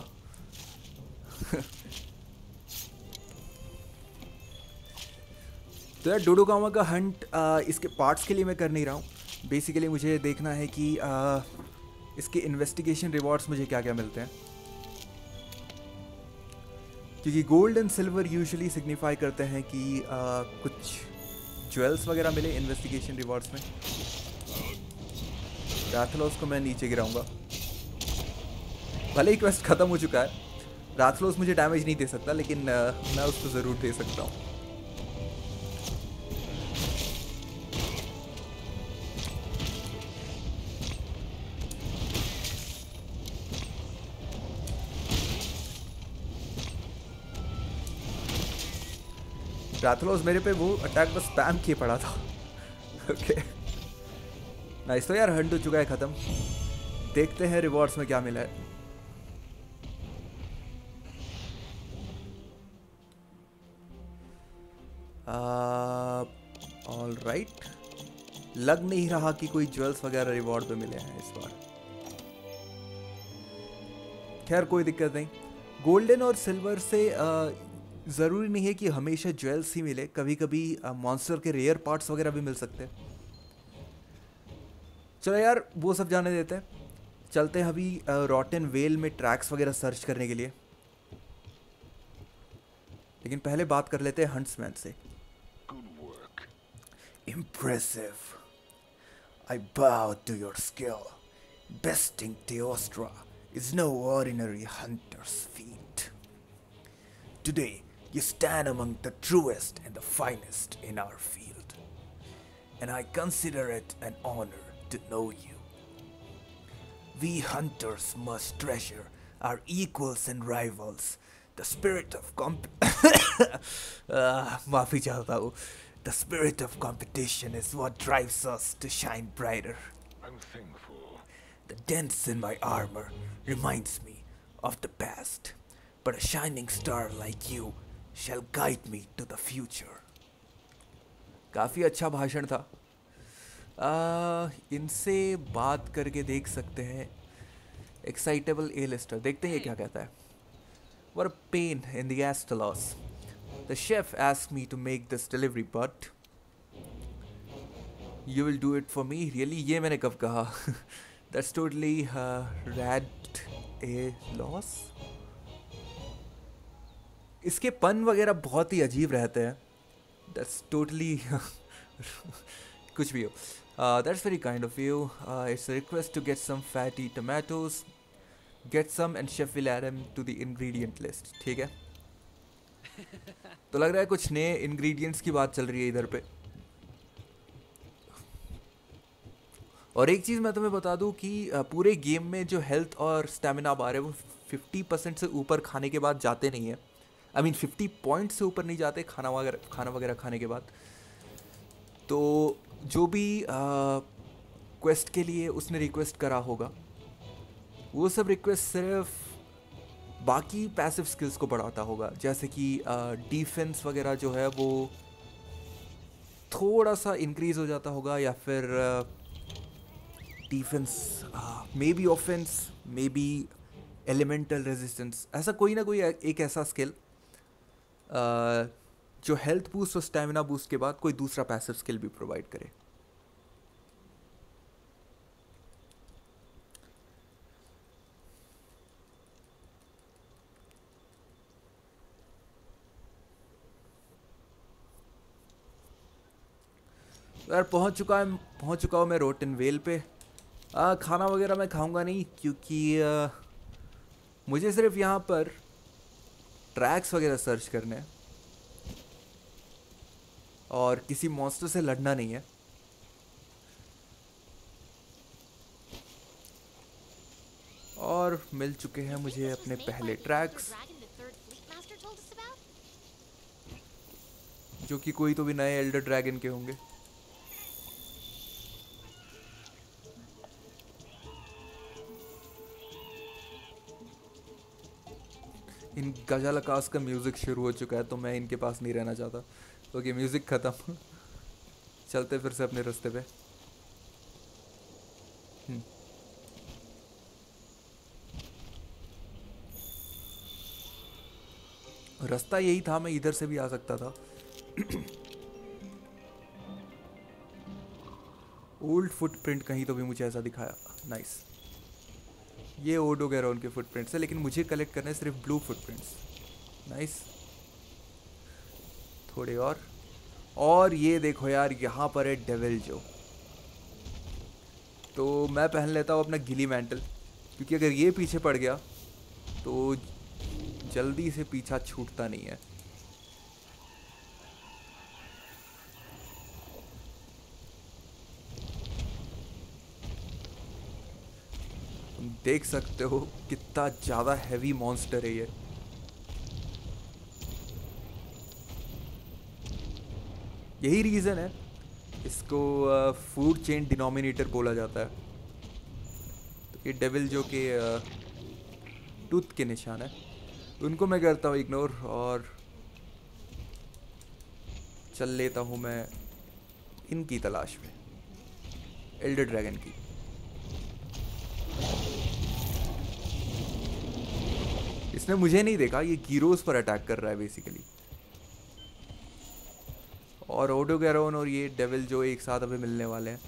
तो यार डोडोगामा का हंट आ, इसके पार्ट्स के लिए मैं कर नहीं रहा हूँ। बेसिकली मुझे देखना है कि आ, इसके इन्वेस्टिगेशन रिवॉर्ड्स मुझे क्या क्या मिलते हैं, क्योंकि gold and silver usually signify करते हैं कि आ, कुछ ज्वेल्स वगैरह मिले इन्वेस्टिगेशन रिवॉर्ड्स में। राथलोस को मैं नीचे गिराऊंगा। भले ही क्वेस्ट खत्म हो चुका है, राथलोस मुझे डैमेज नहीं दे सकता, लेकिन आ, मैं उसको ज़रूर दे सकता हूँ। राथलोस मेरे पे वो अटैक बस स्पैम किए पड़ा था। Okay nice. तो यार हंट हो चुका है ख़त्म। देखते हैं रिवॉर्ड्स में क्या मिला है। ऑल राइट, लग नहीं रहा कि कोई ज्वेल्स वगैरह रिवॉर्ड पे मिले हैं इस बार। खैर कोई दिक्कत नहीं। गोल्डन और सिल्वर से uh, ज़रूरी नहीं है कि हमेशा ज्वेल्स ही मिले, कभी कभी मॉन्स्टर के रेयर पार्ट्स वगैरह भी मिल सकते हैं। चलो यार वो सब जाने देते हैं, चलते हैं अभी रॉटन वेल में ट्रैक्स वगैरह सर्च करने के लिए। लेकिन पहले बात कर लेते हैं हंट्समैन से। Impressive, I bow to your skill. Besting Teostra is no ordinary hunter's feat. Today you stand among the truest and the finest in our field, and I consider it an honor to know you. We hunters must treasure our equals and rivals. The spirit of comp uh, माफी चाहता हूँ. The spirit of competition is what drives us to shine brighter. I'm thankful. The dents in my armor reminds me of the past, but a shining star like you shall guide me to the future. काफ़ी अच्छा भाषण था। आ, इनसे बात करके देख सकते हैं। एक्साइटेबल ए लिस्टर, देखते हैं ये क्या कहता है। What a pain in the ass to loss. The chef asked me to make this delivery, but you will do it for me really, ये मैंने कब कहा? That's totally rad a loss. इसके पन वगैरह बहुत ही अजीब रहते हैं। दैट्स टोटली कुछ भी हो। That's very kind of you. It's request to get some fatty tomatoes, get some and chef will add them to the ingredient list. ठीक है, तो लग रहा है कुछ नए इंग्रेडिएंट्स की बात चल रही है इधर पे। और एक चीज़ मैं तुम्हें बता दूं कि पूरे गेम में जो हेल्थ और स्टेमिना बार है वो फिफ्टी परसेंट से ऊपर खाने के बाद जाते नहीं है। आई मीन फिफ्टी पॉइंट से ऊपर नहीं जाते खाना वगैरह खाना वगैरह खाने के बाद। तो जो भी क्वेस्ट के लिए उसने रिक्वेस्ट करा होगा वो सब रिक्वेस्ट सिर्फ बाकी पैसिव स्किल्स को बढ़ाता होगा, जैसे कि डिफेंस वगैरह जो है वो थोड़ा सा इंक्रीज हो जाता होगा, या फिर defence may be offence may be elemental resistance, ऐसा कोई ना कोई एक ऐसा स्किल जो हेल्थ बूस्ट और स्टेमिना बूस्ट के बाद कोई दूसरा पैसिव स्किल भी प्रोवाइड करे। यार पहुंच चुका है पहुंच चुका हूँ मैं रोटन वेल पे। आ, खाना वगैरह मैं खाऊंगा नहीं, क्योंकि आ, मुझे सिर्फ यहाँ पर ट्रैक्स वगैरह सर्च करने हैं और किसी मॉन्स्टर से लड़ना नहीं है। और मिल चुके हैं मुझे अपने पहले ट्रैक्स, जो कि कोई तो भी नए एल्डर ड्रैगन के होंगे। इन गजालकास का म्यूज़िक शुरू हो चुका है, तो मैं इनके पास नहीं रहना चाहता। ओके, म्यूज़िक ख़त्म। चलते फिर से अपने रास्ते पे। रास्ता यही था, मैं इधर से भी आ सकता था। ओल्ड फुटप्रिंट कहीं तो भी मुझे ऐसा दिखाया। नाइस, ये ओडोगैरोन के फुटप्रिंट्स है, लेकिन मुझे कलेक्ट करने सिर्फ ब्लू फुटप्रिंट्स। नाइस, थोड़े और और ये देखो यार, यहाँ पर है डेविल जो। तो मैं पहन लेता हूँ अपना गिली मैंटल, क्योंकि अगर ये पीछे पड़ गया तो जल्दी से पीछा छूटता नहीं है। देख सकते हो कितना ज़्यादा हैवी मॉन्स्टर है ये। यही रीज़न है इसको फूड चेन डिनोमिनेटर बोला जाता है। तो ये डेविल जो के टूथ के निशान है, उनको मैं करता हूँ इग्नोर और चल लेता हूँ मैं इनकी तलाश में, एल्डर ड्रैगन की। इसने मुझे नहीं देखा, ये गिरोस पर अटैक कर रहा है बेसिकली। और ओडोगैरोन और ये डेविल जो एक साथ अभी मिलने वाले हैं,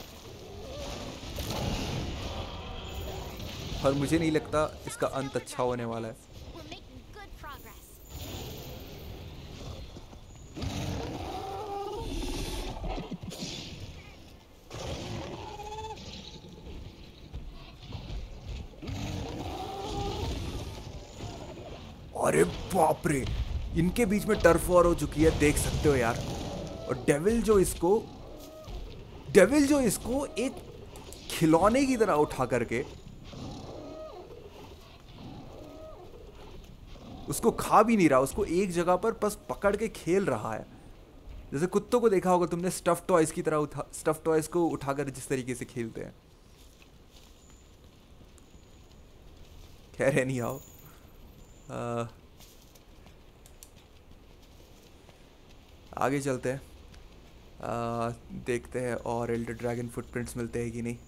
और मुझे नहीं लगता इसका अंत अच्छा होने वाला है। अरे बाप रे, इनके बीच में टर्फ वॉर हो चुकी है, देख सकते हो यार। और डेविल जो इसको डेविल जो इसको एक खिलौने की तरह उठा करके उसको खा भी नहीं रहा, उसको एक जगह पर बस पकड़ के खेल रहा है। जैसे कुत्तों को देखा होगा तुमने, स्टफ टॉयज की तरह उठा स्टफ टॉयज को उठाकर जिस तरीके से खेलते हैं। खैर है नहीं आओ, आ, आगे चलते हैं, आ, देखते हैं और एल्डर ड्रैगन फुटप्रिंट्स मिलते हैं कि नहीं।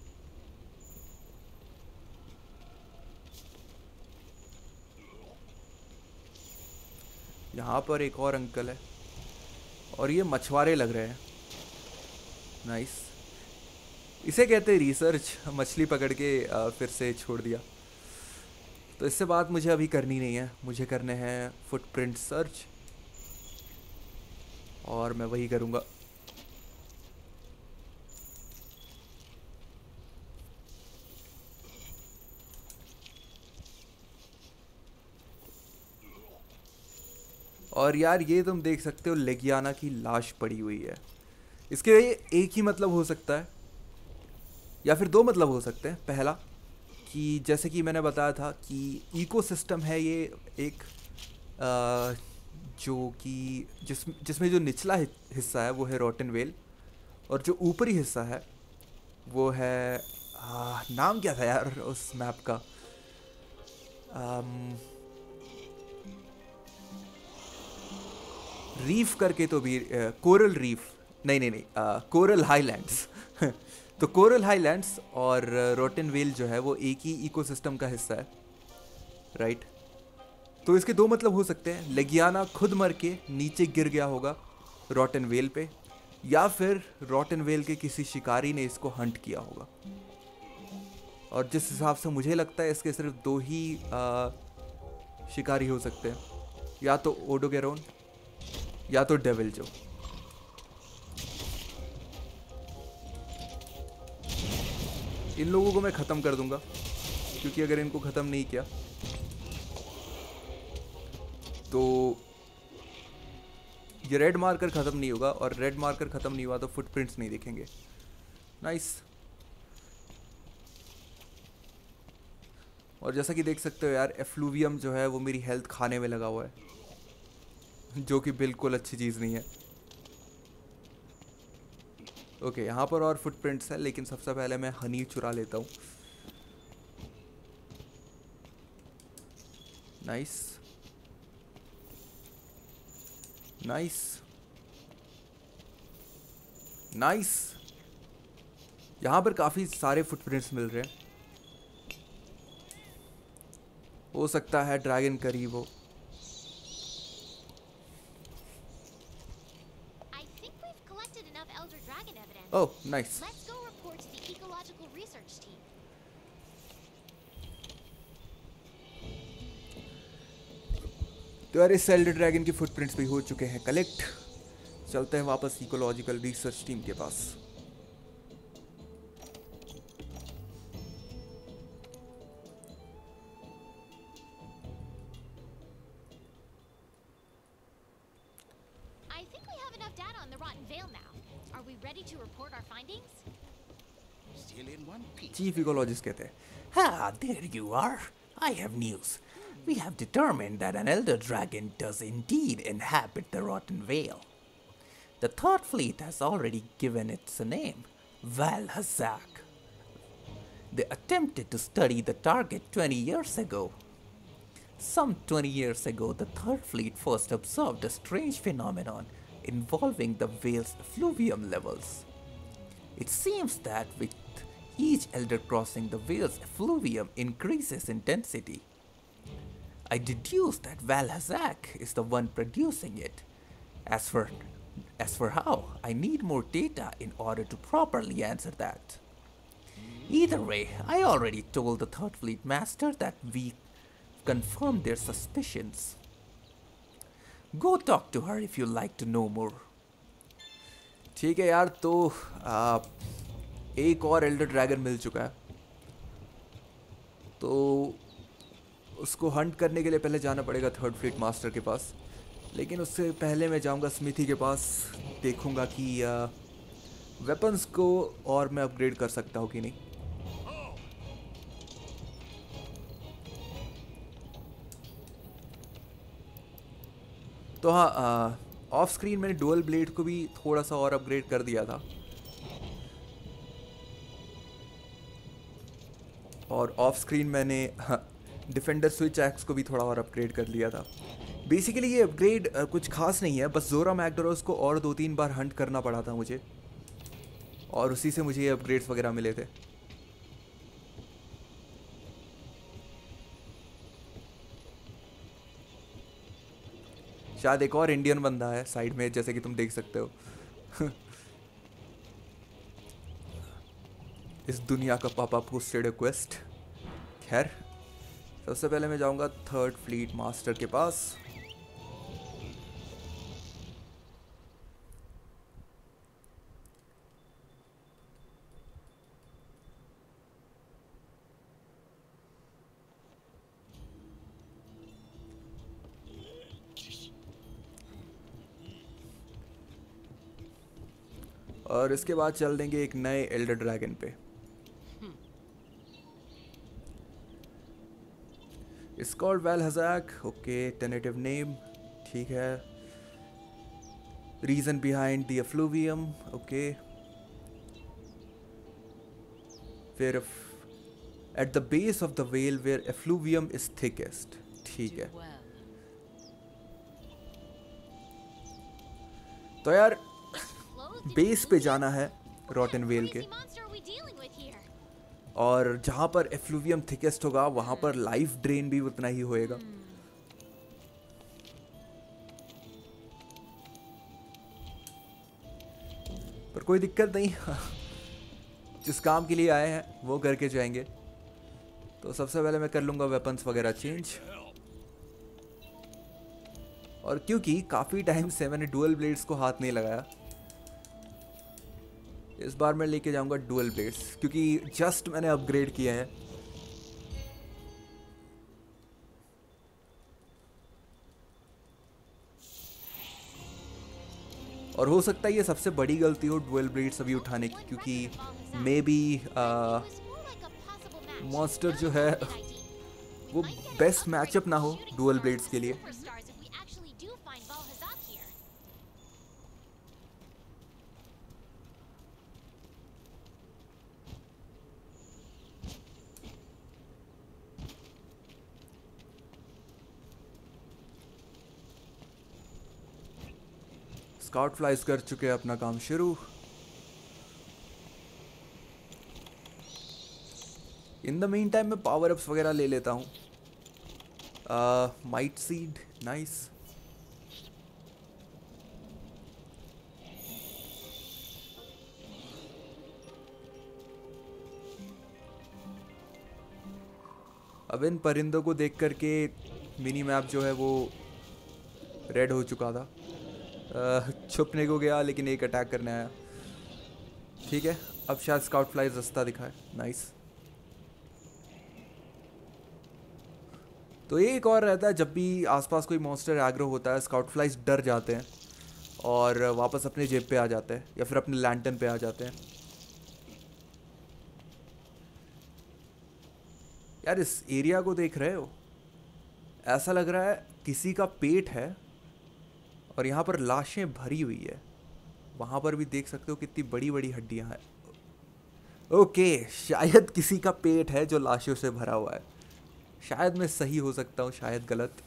यहाँ पर एक और अंकल है और ये मछुआरे लग रहे हैं। नाइस, इसे कहते हैं रिसर्च। मछली पकड़ के आ, फिर से छोड़ दिया। तो इससे बात मुझे अभी करनी नहीं है, मुझे करने हैं फुटप्रिंट सर्च, और मैं वही करूँगा। और यार ये तुम देख सकते हो लेगियाना की लाश पड़ी हुई है। इसके एक ही मतलब हो सकता है, या फिर दो मतलब हो सकते हैं। पहला कि जैसे कि मैंने बताया था कि इकोसिस्टम है ये एक, आ, जो कि जिस जिसमें जो निचला हिस्सा है वो है रॉटन वेल, और जो ऊपरी हिस्सा है वो है आ, नाम क्या था यार उस मैप का, आम, रीफ करके तो भी, कोरल रीफ, नहीं नहीं नहीं, कोरल हाईलैंड्स। तो कोरल हाईलैंड्स और रोटन वेल जो है वो एक ही इकोसिस्टम का हिस्सा है, राइट। तो इसके दो मतलब हो सकते हैं, लेगियाना खुद मर के नीचे गिर गया होगा रॉटन वेल पे, या फिर रॉटन वेल के किसी शिकारी ने इसको हंट किया होगा। और जिस हिसाब से मुझे लगता है इसके सिर्फ दो ही आ, शिकारी हो सकते हैं, या तो ओडोगेरोन या तो डेविल जो। इन लोगों को मैं ख़त्म कर दूंगा, क्योंकि अगर इनको ख़त्म नहीं किया तो ये रेड मार्कर ख़त्म नहीं होगा, और रेड मार्कर ख़त्म नहीं हुआ तो फुटप्रिंट्स नहीं दिखेंगे। नाइस। और जैसा कि देख सकते हो यार, एफ्लूवियम जो है वो मेरी हेल्थ खाने में लगा हुआ है, जो कि बिल्कुल अच्छी चीज़ नहीं है। ओके, यहाँ पर और फुटप्रिंट्स है, लेकिन सबसे पहले मैं हनी चुरा लेता हूँ। Nice nice nice. यहाँ पर काफ़ी सारे फुटप्रिंट्स मिल रहे हैं, हो सकता है ड्रैगन करीब हो। Oh nice. तो यार इस एल्डर ड्रैगन की फुटप्रिंट्स भी हो चुके हैं कलेक्ट। चलते हैं वापस इकोलॉजिकल रिसर्च टीम के पास। चीफ इकोलॉजिस्ट कहते हैं, Ah, there you are. I have news. We have determined that an elder dragon does indeed inhabit the Rotten Vale. The Third Fleet has already given it a name, Valhazak. They attempted to study the target twenty years ago. Some twenty years ago, the Third Fleet first observed a strange phenomenon involving the Vale's effluvium levels. It seems that with each elder crossing, the Vale's effluvium increases in density. I deduce that Valhazak is the one producing it. As for, as for how, I need more data in order to properly answer that. Either way, I already told the Third Fleet Master that we confirmed their suspicions. Go talk to her if you like to know more. ठीक है यार, तो आ, एक और Elder dragon मिल चुका है, तो उसको हंट करने के लिए पहले जाना पड़ेगा थर्ड फ्लीट मास्टर के पास। लेकिन उससे पहले मैं जाऊंगा स्मिथी के पास, देखूंगा कि वेपन्स को और मैं अपग्रेड कर सकता हूँ कि नहीं। तो हाँ, ऑफ स्क्रीन मैंने डुअल ब्लेड को भी थोड़ा सा और अपग्रेड कर दिया था, और ऑफ स्क्रीन मैंने डिफेंडर स्विच एक्स को भी थोड़ा और अपग्रेड कर लिया था। बेसिकली ये अपग्रेड कुछ खास नहीं है, बस जोरा मैकडोरस को और दो तीन बार हंट करना पड़ा था मुझे, और उसी से मुझे ये अपग्रेड्स वगैरह मिले थे। शायद एक और इंडियन बंदा है साइड में, जैसे कि तुम देख सकते हो। इस दुनिया का पापा पोस्टेड क्वेस्ट। खैर, सबसे पहले मैं जाऊंगा थर्ड फ्लीट मास्टर के पास। और इसके बाद चल देंगे एक नए एल्डर ड्रैगन पे। It's called Vaal Hazak. Okay, tentative name, ठीक है। Reason behind the effluvium, okay. फिर at the base of the well where effluvium is thickest, ठीक है। तो यार बेस पे जाना है रॉटन वेल के, और जहाँ पर एफ्लूवियम थिकेस्ट होगा वहाँ पर लाइफ ड्रेन भी उतना ही होएगा। पर कोई दिक्कत नहीं, जिस काम के लिए आए हैं वो करके जाएंगे। तो सबसे पहले मैं कर लूँगा वेपन्स वगैरह चेंज। और क्योंकि काफ़ी टाइम से मैंने डुअल ब्लेड्स को हाथ नहीं लगाया, इस बार मैं लेके जाऊंगा डुअल ब्लेड्स, क्योंकि जस्ट मैंने अपग्रेड किया है। और हो सकता है ये सबसे बड़ी गलती हो डुअल ब्लेड्स अभी उठाने की, क्योंकि मे बी मॉन्स्टर जो है वो बेस्ट मैचअप ना हो डुअल ब्लेड्स के लिए। स्काउट फ्लाइज कर चुके हैं अपना काम शुरू। इन द मीन टाइम मैं पावर अप्स वगैरह ले लेता हूँ। Might seed, nice. अब इन परिंदों को देख करके मिनी मैप जो है वो रेड हो चुका था। Uh, छुपने को गया लेकिन एक अटैक करने आया। ठीक है, अब शायद स्काउट फ्लाइज रास्ता दिखाए। नाइस। तो ये एक और रहता है, जब भी आसपास कोई मॉन्स्टर एग्रो होता है स्काउट फ्लाइज डर जाते हैं और वापस अपने जेब पे आ जाते हैं या फिर अपने लैंटर्न पे आ जाते हैं। यार इस एरिया को देख रहे हो, ऐसा लग रहा है किसी का पेट है और यहाँ पर लाशें भरी हुई है। वहाँ पर भी देख सकते हो कितनी बड़ी बड़ी हड्डियाँ हैं। ओके, शायद किसी का पेट है जो लाशों से भरा हुआ है। शायद मैं सही हो सकता हूँ, शायद गलत।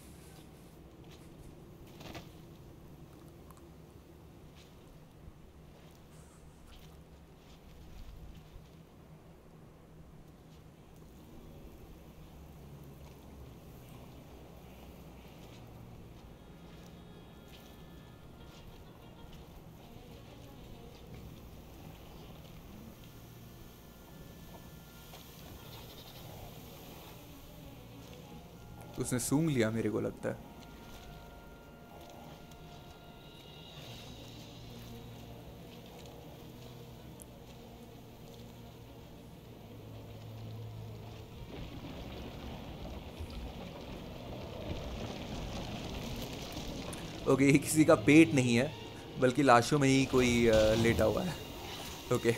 उसने सूंघ लिया मेरे को लगता है। ओके, ये किसी का पेट नहीं है बल्कि लाशों में ही कोई लेटा हुआ है। ओके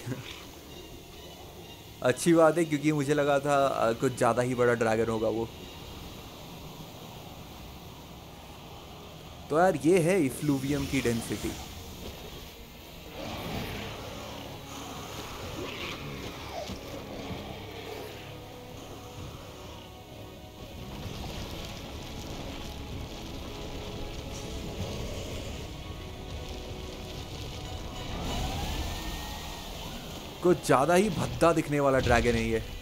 अच्छी बात है, क्योंकि मुझे लगा था कुछ ज़्यादा ही बड़ा ड्रैगन होगा वो। तो यार ये है इफ्लूवियम की डेंसिटी। कुछ ज्यादा ही भद्दा दिखने वाला ड्रैगन है ये।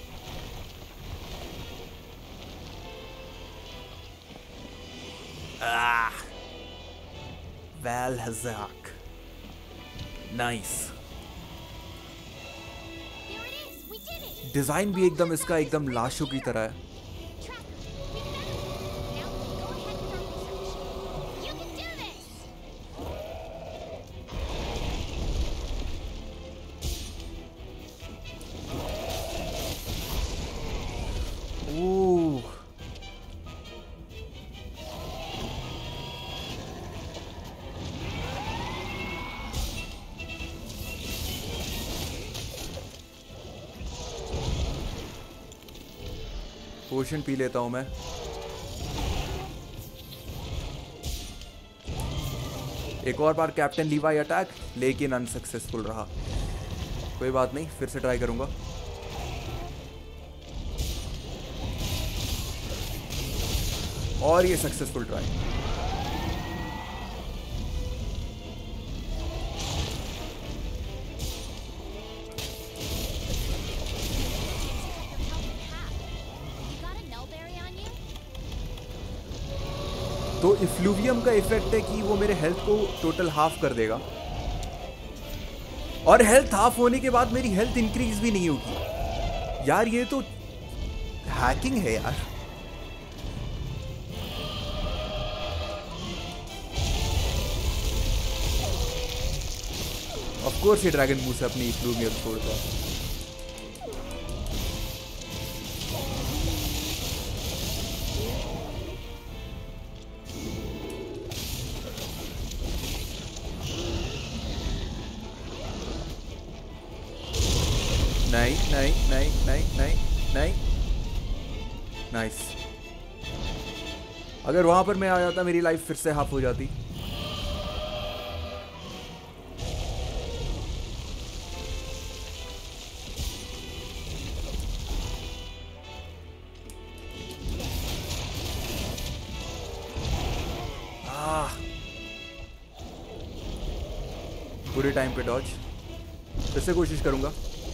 Valhazak. Nice. There it is. We did design भी एकदम इसका एकदम लाशों की तरह है। ओह, पोशन पी लेता हूँ मैं। एक और बार कैप्टन लीवाई अटैक, लेकिन अनसक्सेसफुल रहा। कोई बात नहीं, फिर से ट्राई करूंगा। और ये सक्सेसफुल ट्राई। तो इफ्लूवियम का इफेक्ट है कि वो मेरे हेल्थ को टोटल हाफ कर देगा, और हेल्थ हाफ होने के बाद मेरी हेल्थ इंक्रीज भी नहीं होगी। यार ये तो हैकिंग है यार। ऑफ कोर्स ये ड्रैगन मुंह से अपनी इफ्लूवियम छोड़ता है। नहीं नहीं नहीं नहीं नहीं नहीं, नाइस। अगर वहां पर मैं आ जाता मेरी लाइफ फिर से हाफ हो जाती। पूरे टाइम पे डॉज, फिर से कोशिश करूंगा।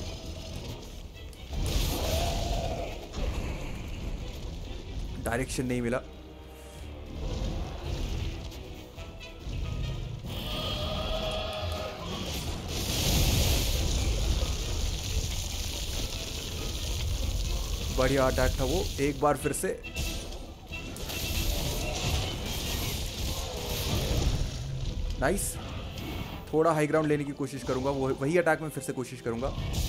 डायरेक्शन नहीं मिला। बढ़िया अटैक था वो। एक बार फिर से। नाइस। थोड़ा हाई ग्राउंड लेने की कोशिश करूंगा। वो वही अटैक में फिर से कोशिश करूंगा।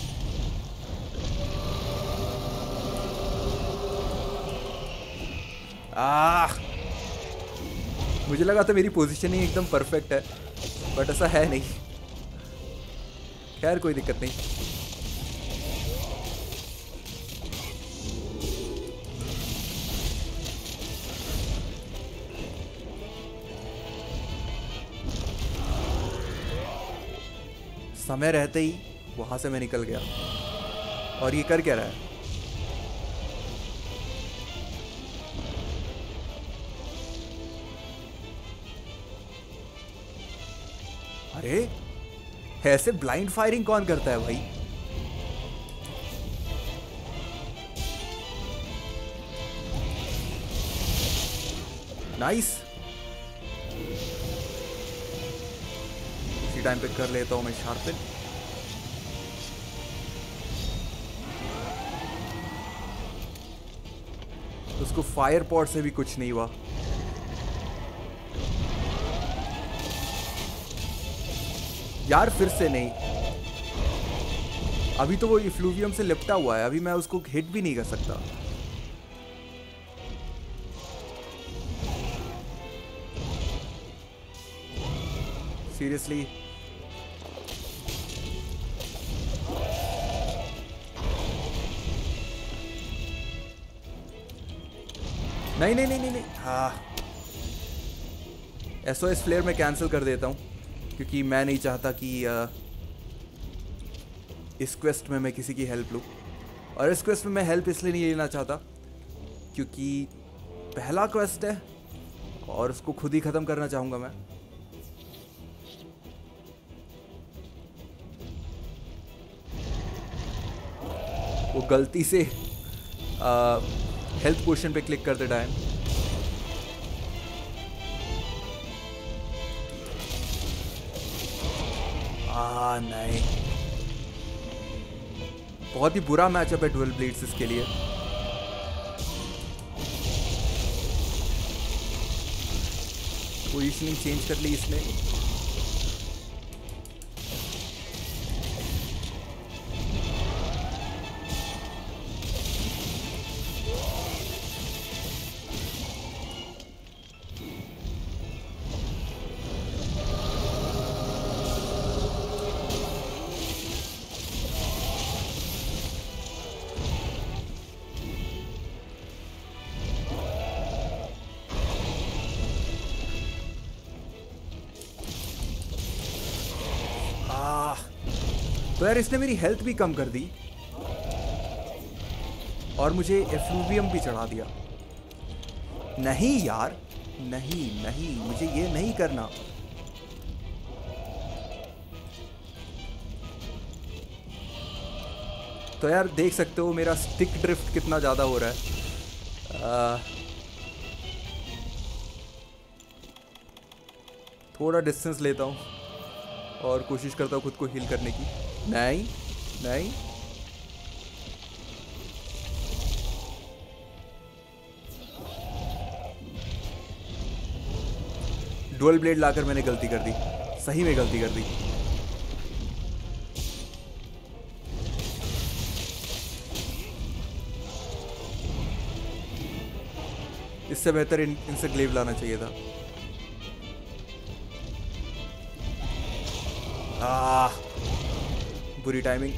आह, मुझे लगा था मेरी पोजीशनिंग एकदम परफेक्ट है, बट ऐसा है नहीं। खैर कोई दिक्कत नहीं। समय रहते ही वहां से मैं निकल गया। और ये कर क्या रहा है? अरे ऐसे ब्लाइंड फायरिंग कौन करता है भाई? नाइस। इसी टाइम पे कर लेता हूं मैं शार्पन। उसको फायर पॉट से भी कुछ नहीं हुआ। यार फिर से नहीं। अभी तो वो इफ्लूवियम से लिपटा हुआ है, अभी मैं उसको हिट भी नहीं कर सकता। सीरियसली। नहीं नहीं नहीं नहीं नहीं। हाँ, एसओएस फ्लेयर में कैंसिल कर देता हूँ, क्योंकि मैं नहीं चाहता कि आ, इस क्वेस्ट में मैं किसी की हेल्प लूँ। और इस क्वेस्ट में मैं हेल्प इसलिए नहीं लेना चाहता क्योंकि पहला क्वेस्ट है और उसको खुद ही ख़त्म करना चाहूँगा मैं। वो गलती से आ, हेल्थ पोशन पे क्लिक करते टाइम आ नहीं, बहुत ही बुरा मैचअप है डुअल ब्लेड्स इसके लिए। पोजीशनिंग चेंज कर ली इसने। तो यार इसने मेरी हेल्थ भी कम कर दी और मुझे एफ्लूवियम भी चढ़ा दिया। नहीं यार, नहीं नहीं, मुझे ये नहीं करना। तो यार देख सकते हो मेरा स्टिक ड्रिफ्ट कितना ज़्यादा हो रहा है। आ, थोड़ा डिस्टेंस लेता हूँ और कोशिश करता हूँ खुद को हील करने की। नहीं नहीं, डुअल ब्लेड लाकर मैंने गलती कर दी, सही में गलती कर दी। इससे बेहतर इन, इनसे ग्लेव लाना चाहिए था। आ, बुरी टाइमिंग।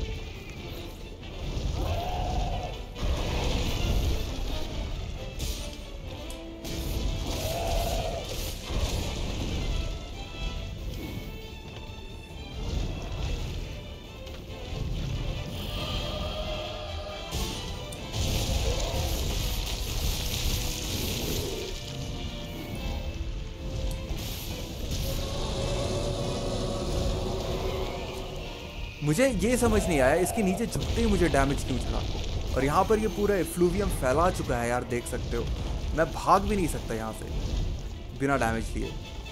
मुझे ये समझ नहीं आया इसके नीचे झुकते ही मुझे डैमेज क्यों चढ़ा। और यहाँ पर ये पूरा एफ्लूवियम फैला चुका है यार, देख सकते हो। मैं भाग भी नहीं सकता यहाँ से बिना डैमेज लिए।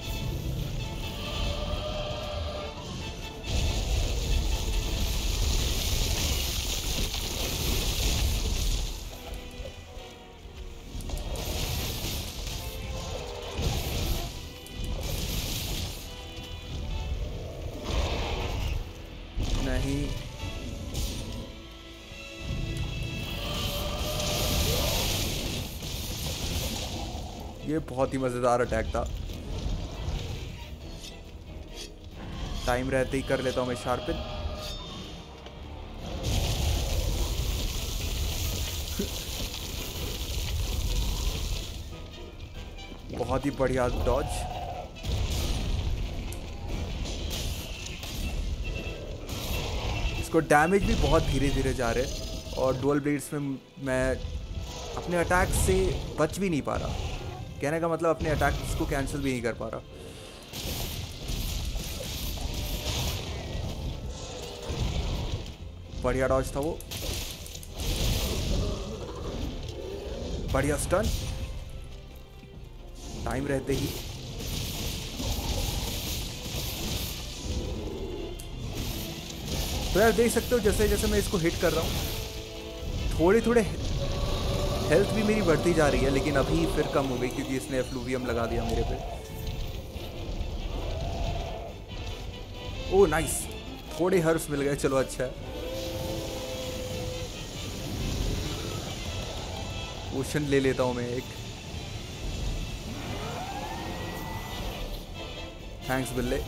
नहीं, ये बहुत ही मजेदार अटैक था। टाइम रहते ही कर लेता हूं मैं शार्पिन। बहुत ही बढ़िया डॉज। इसको डैमेज भी बहुत धीरे धीरे जा रहे हैं और डुअल ब्लेड्स में मैं अपने अटैक से बच भी नहीं पा रहा। कहने का मतलब अपने अटैक्स को कैंसिल भी नहीं कर पा रहा। बढ़िया डॉज था वो, बढ़िया स्टन। टाइम रहते ही तो यार देख सकते हो जैसे जैसे मैं इसको हिट कर रहा हूँ थोड़े थोड़े हेल्थ भी मेरी बढ़ती जा रही है, लेकिन अभी फिर कम हो गई क्योंकि इसने एफ्लूवियम लगा दिया मेरे पे। ओह नाइस, थोड़े हर्ब्स मिल गए, चलो अच्छा है। पोशन ले लेता हूँ मैं एक। थैंक्स बिल्ले।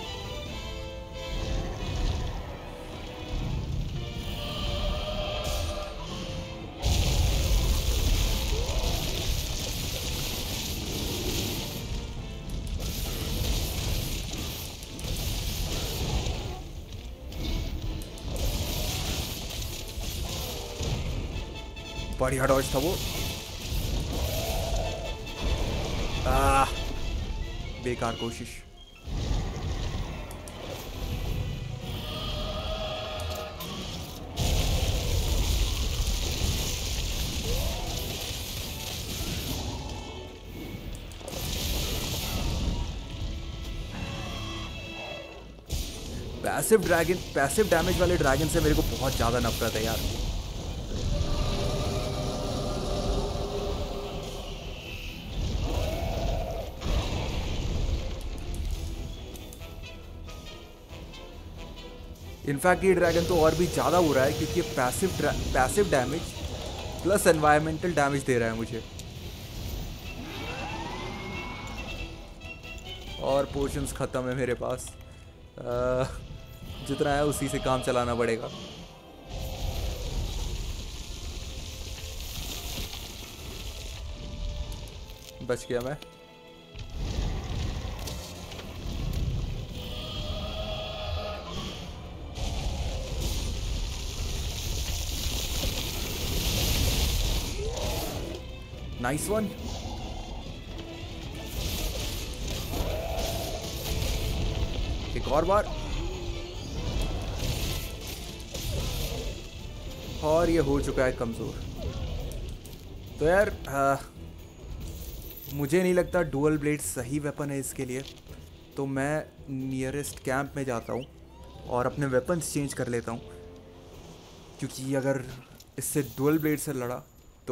बढ़िया डॉज था वो। आ, बेकार कोशिश। पैसिव ड्रैगन पैसिव डैमेज वाले ड्रैगन से मेरे को बहुत ज़्यादा नफरत है यार। इनफैक्ट ये ड्रैगन तो और भी ज़्यादा हो रहा है क्योंकि ये passive passive damage plus environmental damage दे रहा है मुझे। और पोशंस ख़त्म है मेरे पास। आ, जितना है उसी से काम चलाना पड़ेगा। बच गया मैं। Nice one. एक और बार और ये हो चुका है कमज़ोर। तो यार आ, मुझे नहीं लगता डुअल ब्लेड सही वेपन है इसके लिए। तो मैं नियरेस्ट कैंप में जाता हूँ और अपने वेपन्स चेंज कर लेता हूँ, क्योंकि अगर इससे डुअल ब्लेड से लड़ा तो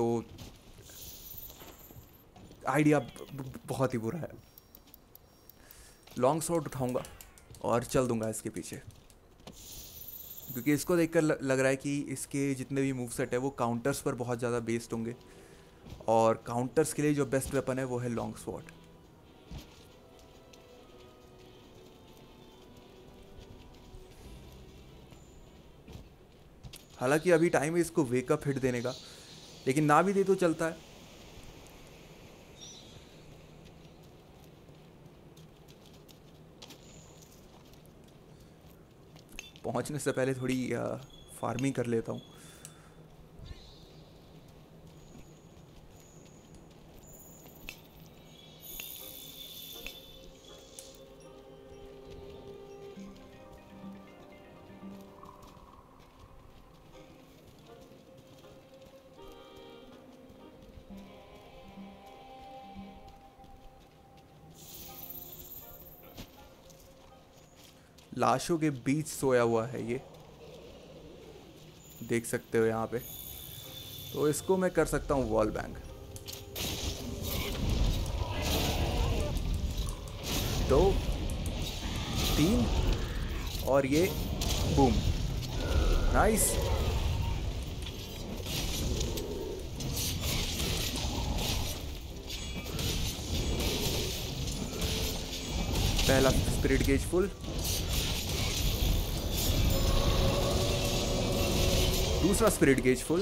आइडिया बहुत ही बुरा है। लॉन्ग शॉट उठाऊंगा और चल दूंगा इसके पीछे, क्योंकि इसको देखकर लग रहा है कि इसके जितने भी मूव सेट है वो काउंटर्स पर बहुत ज़्यादा बेस्ड होंगे, और काउंटर्स के लिए जो बेस्ट वेपन है वो है लॉन्ग स्वॉर्ड। हालांकि अभी टाइम है इसको वेकअप हिट देने का, लेकिन ना भी दे तो चलता है। पहुंचने से पहले थोड़ी फार्मिंग कर लेता हूँ। लाशों के बीच सोया हुआ है ये, देख सकते हो यहाँ पे। तो इसको मैं कर सकता हूँ वॉल बैंग। दो तीन और ये बूम। नाइस। पहला स्पिरिट गेज फुल, दूसरा स्पिरिट गेज फुल,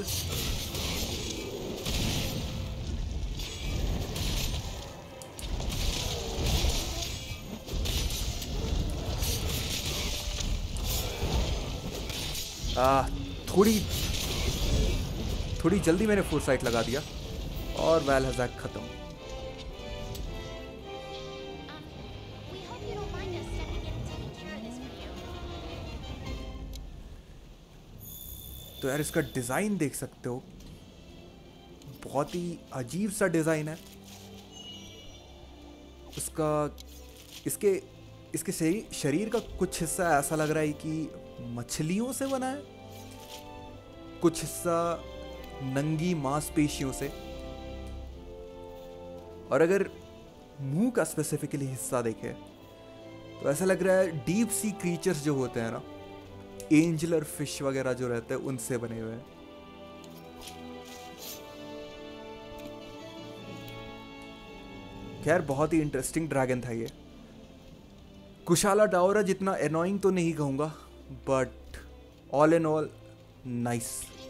आ, थोड़ी थोड़ी जल्दी मैंने फोर साइट लगा दिया और वेल हज़ाक खत्म। तो यार इसका डिज़ाइन देख सकते हो, बहुत ही अजीब सा डिज़ाइन है उसका। इसके इसके शरीर शरीर का कुछ हिस्सा ऐसा लग रहा है कि मछलियों से बना है, कुछ हिस्सा नंगी मांसपेशियों से, और अगर मुंह का स्पेसिफिकली हिस्सा देखें तो ऐसा लग रहा है डीप सी क्रीचर्स जो होते हैं ना, एंजलर फिश वगैरह जो रहते हैं उनसे बने हुए हैं। खैर बहुत ही इंटरेस्टिंग ड्रैगन था ये। कुशाला डाओरा जितना एनोइंग तो नहीं कहूंगा, but all in all nice.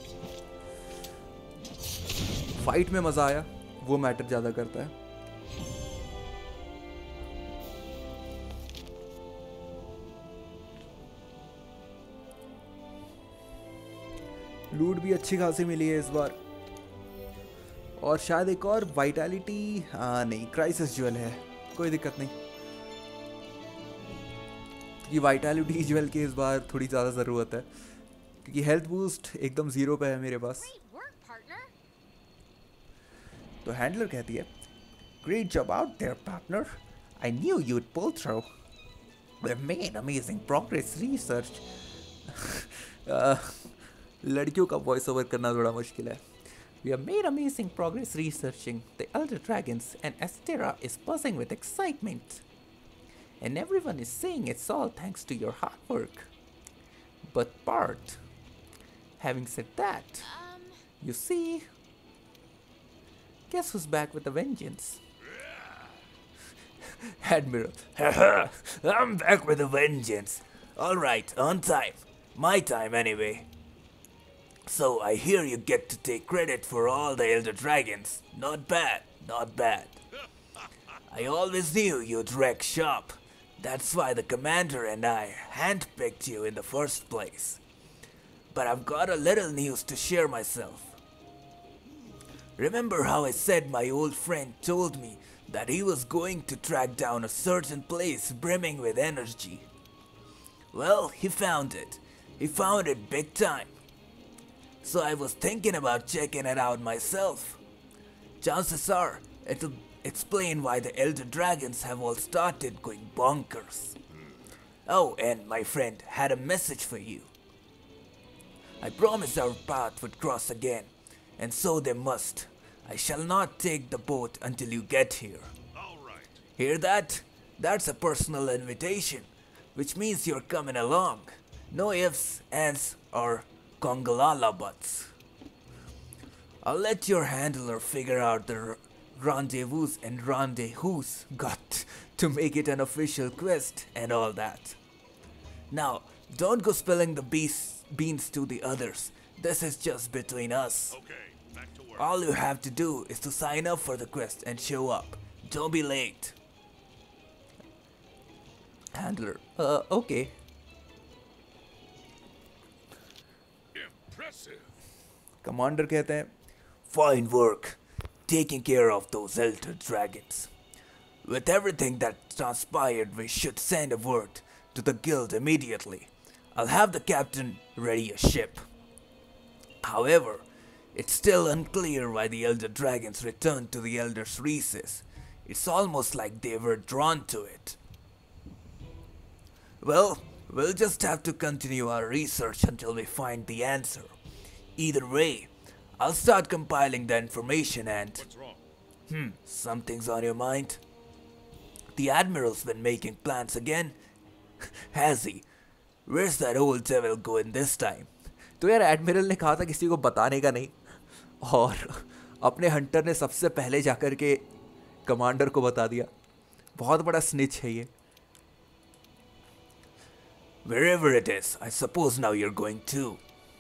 Fight में मजा आया, वो मैटर ज्यादा करता है। लूट भी अच्छी खासी मिली है इस बार, और शायद एक और वाइटैलिटी, हाँ नहीं क्राइसिस ज्वेल है, कोई दिक्कत नहीं। क्योंकि वाइटैलिटी ज्वेल की इस बार थोड़ी ज़्यादा ज़रूरत है, क्योंकि हेल्थ बूस्ट एकदम ज़ीरो पे है मेरे पास। तो हैंडलर कहती है, great job out there partner, I knew you'd pull through. We've made amazing progress research. uh, लड़कियों का वॉइस ओवर करना थोड़ा मुश्किल है. We have made amazing progress researching the Elder Dragons, and Astera is buzzing with excitement. And everyone is saying it's all thanks to your hard work. But Bart, having said that, Um, you see, guess who's back with a vengeance? Admiral. I'm back with a vengeance. All right, on time. My time, anyway. So I hear you get to take credit for all the Elder Dragons. Not bad, not bad. I always knew you'd wreck shop. That's why the commander and I handpicked you in the first place. But I've got a little news to share myself. Remember how I said my old friend told me that he was going to track down a certain place brimming with energy? Well, he found it. He found it big time. So I was thinking about checking it out myself. Chances are it'll explain why the Elder Dragons have all started going bonkers. Oh, and my friend had a message for you. I promised our path would cross again, and so they must. I shall not take the boat until you get here. All right. Hear that? That's a personal invitation, which means you're coming along. No ifs, ands, or Kongalala butts. I'll let your handler figure out the r- rendezvous and rendezvous got to make it an official quest and all that. Now, don't go spilling the bees- beans to the others. This is just between us. Okay, back to work. All you have to do is to sign up for the quest and show up. Don't be late. Handler, uh, okay. Impressive. Commander कहते हैं, Fine work, taking care of those Elder Dragons. With everything that transpired, we should send a word to the guild immediately. I'll have the captain ready a ship. However, it's still unclear why the Elder Dragons returned to the Elder's recess. It's almost like they were drawn to it. Well, we'll just have to continue our research until we find the answer. Either way, I'll start compiling the information and... What's wrong? Hmm, something's on your mind? The Admiral's been making plans again? Has he? Where's that old devil going this time? तो यार admiral ने कहा था किसी को बताने का नहीं, और अपने हंटर ने सबसे पहले जाकर के कमांडर को बता दिया. बहुत बड़ा स्निच है ये. Wherever it is, I suppose now you're going too.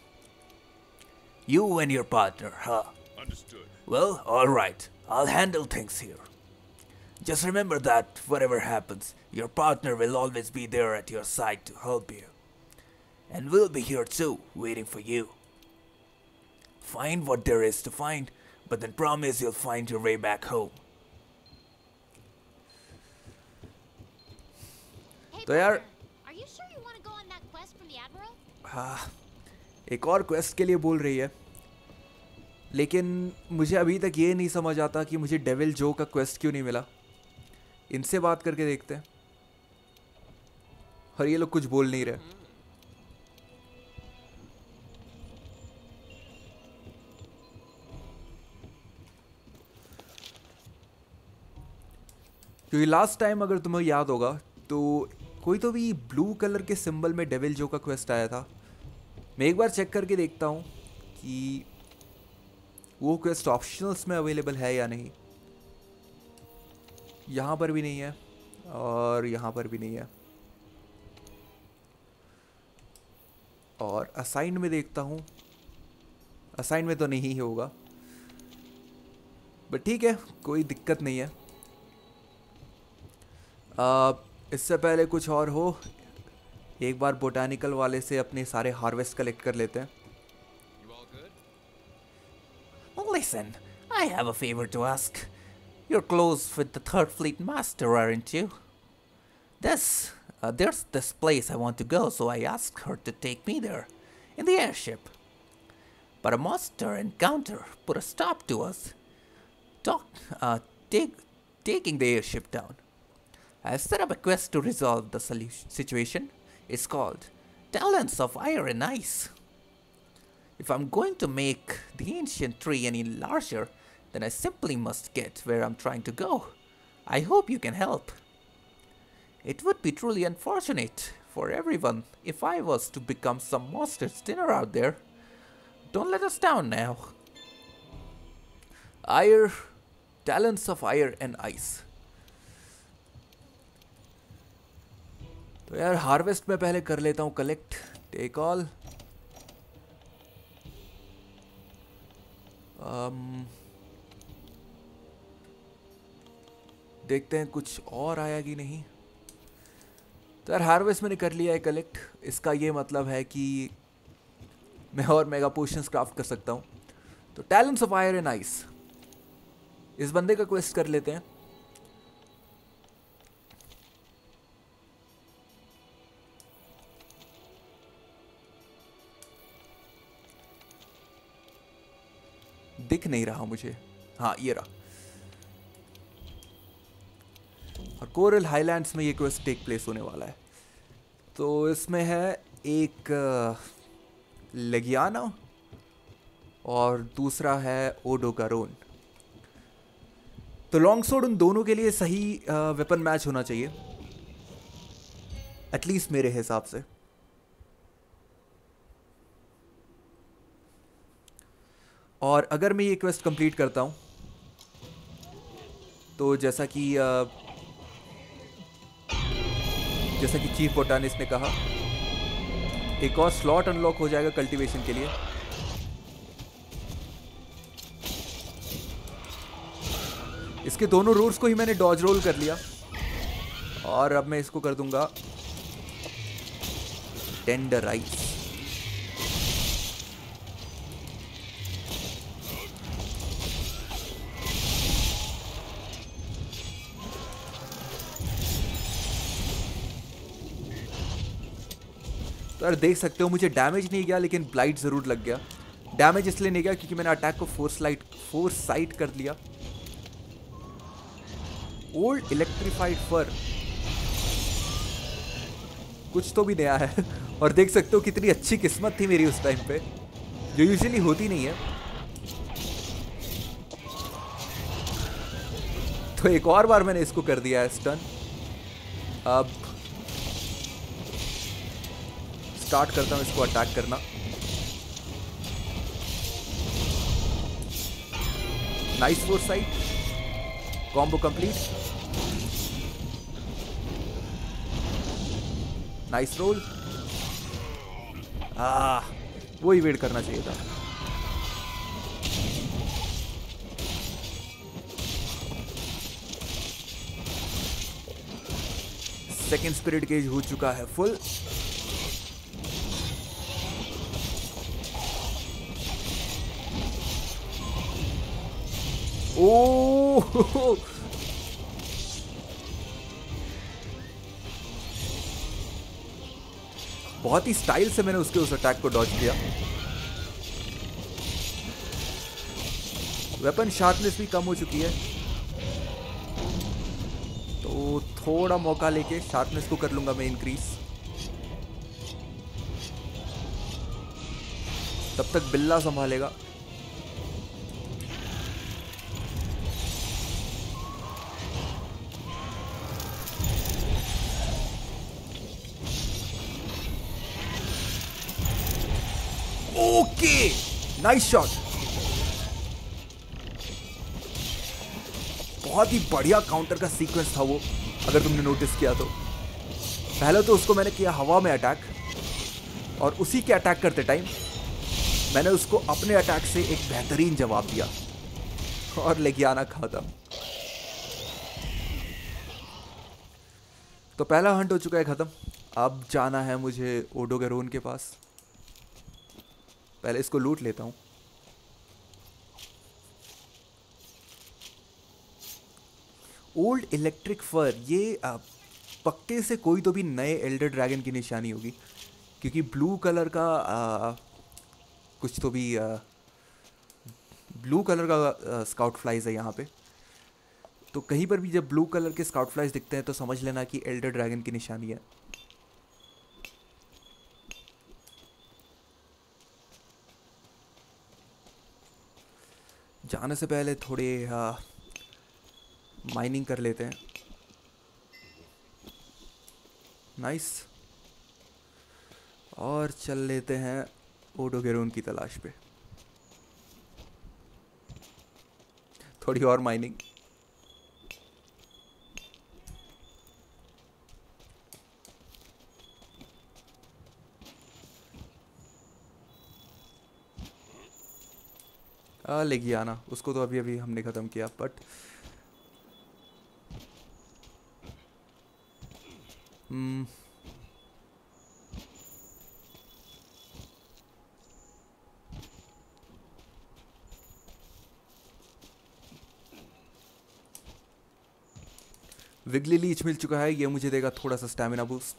You and your partner, huh? Understood. Well, alright. I'll handle things here. Just remember that whatever happens, your partner will always be there at your side to help you. And we'll be here too, waiting for you. Find what there is to find, but then promise you'll find your way back home. hey, तो यार- brother, are you sure you want to go on that quest from the Admiral? हाँ, एक और quest के लिए बोल रही है, लेकिन मुझे अभी तक ये नहीं समझ आता कि मुझे डेविल जो का क्वेस्ट क्यों नहीं मिला. इनसे बात करके देखते हैं. और ये लोग कुछ बोल नहीं रहे. क्योंकि लास्ट टाइम अगर तुम्हें याद होगा तो कोई तो भी ब्लू कलर के सिंबल में डेविल जो का क्वेस्ट आया था. मैं एक बार चेक करके देखता हूँ कि वो क्वेस्ट ऑप्शनल्स में अवेलेबल है या नहीं. यहाँ पर भी नहीं है और यहाँ पर भी नहीं है. और असाइन में देखता हूँ, असाइन में तो नहीं ही होगा, बट ठीक है, कोई दिक्कत नहीं है. आ, इससे पहले कुछ और हो, एक बार बोटानिकल वाले से अपने सारे हार्वेस्ट कलेक्ट कर लेते हैं. Listen, I have a favor to ask. You're close with the Third Fleet Master, aren't you? This, uh, there's this place I want to go, so I asked her to take me there, in the airship. But a monster encounter put a stop to us. Talk, uh, take, taking the airship down. I set up a quest to resolve the solution situation. It's called Talents of Iron and Ice. If I'm going to make the ancient tree any larger, then I simply must get where I'm trying to go. I hope you can help. It would be truly unfortunate for everyone if I was to become some monster's dinner out there. Don't let us down now. Ire, Talents of Fire and Ice. तो यार harvest में पहले कर लेता हूँ collect, take all. देखते हैं कुछ और आया कि नहीं। तो यार हार्वेस्ट मैंने कर लिया है कलेक्ट। इसका ये मतलब है कि मैं और मेगा पोशंस क्राफ्ट कर सकता हूँ। तो talents of fire and ice, इस बंदे का क्वेस्ट कर लेते हैं। दिख नहीं रहा मुझे, हाँ ये रहा। और कोरल हाईलैंड्स में ये क्वेस्ट टेक प्लेस होने वाला है। तो इसमें है एक लेगियाना और दूसरा है ओडोगारोन। तो लॉन्ग सोर्ड उन दोनों के लिए सही वेपन मैच होना चाहिए, एटलीस्ट मेरे हिसाब से। और अगर मैं ये क्वेस्ट कंप्लीट करता हूं तो जैसा कि जैसा कि चीफ बोटानिस्ट ने कहा, एक और स्लॉट अनलॉक हो जाएगा कल्टीवेशन के लिए। इसके दोनों रूट्स को ही मैंने डॉज रोल कर लिया और अब मैं इसको कर दूंगा टेंडराइज। तो यार देख सकते हो मुझे डैमेज नहीं गया, लेकिन ब्लाइट जरूर लग गया। डैमेज इसलिए नहीं गया क्योंकि मैंने अटैक को फोर्स लाइट फोर्स साइट कर लिया। ओल्ड इलेक्ट्रीफाइड फर, कुछ तो भी नया है। और देख सकते हो कितनी अच्छी किस्मत थी मेरी उस टाइम पे, जो यूजुअली होती नहीं है। तो एक और बार मैंने इसको कर दिया है स्टन। अब स्टार्ट करता हूं इसको अटैक करना। Nice foresight, combo complete, nice roll. आ वही वेट करना चाहिए था। सेकेंड स्पिरिट गेज हो चुका है फुल। ओह बहुत ही स्टाइल से मैंने उसके उस अटैक को डॉज किया। वेपन शार्पनेस भी कम हो चुकी है, तो थोड़ा मौका लेके शार्पनेस को कर लूंगा मैं इंक्रीज। तब तक बिल्ला संभालेगा। ओके, नाइस शॉट, बहुत ही बढ़िया काउंटर का सीक्वेंस था वो, अगर तुमने नोटिस किया तो। पहले तो उसको मैंने किया हवा में अटैक, और उसी के अटैक करते टाइम मैंने उसको अपने अटैक से एक बेहतरीन जवाब दिया और लेगियाना खत्म। तो पहला हंट हो चुका है खत्म। अब जाना है मुझे ओडोगारोन के पास। पहले इसको लूट लेता हूं। ओल्ड इलेक्ट्रिक फर, ये पक्के से कोई तो भी नए एल्डर ड्रैगन की निशानी होगी, क्योंकि ब्लू कलर का आ, कुछ तो भी आ, ब्लू कलर का स्काउट फ्लाइज है यहाँ पे। तो कहीं पर भी जब ब्लू कलर के स्काउट फ्लाइज दिखते हैं तो समझ लेना कि एल्डर ड्रैगन की निशानी है। जाने से पहले थोड़े माइनिंग कर लेते हैं। नाइस। और चल लेते हैं ओडोगेरोन की तलाश पे। थोड़ी और माइनिंग। आ, लेगी आना, उसको तो अभी अभी हमने ख़त्म किया। बट हम्म विगली लीच मिल चुका है, ये मुझे देगा थोड़ा सा स्टैमिना बूस्ट।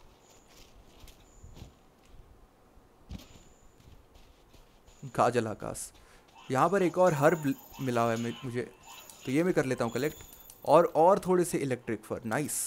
काजल आकाश, यहाँ पर एक और हर्ब मिला हुआ है मुझे, तो ये मैं कर लेता हूँ कलेक्ट। और और थोड़े से इलेक्ट्रिक फर। नाइस।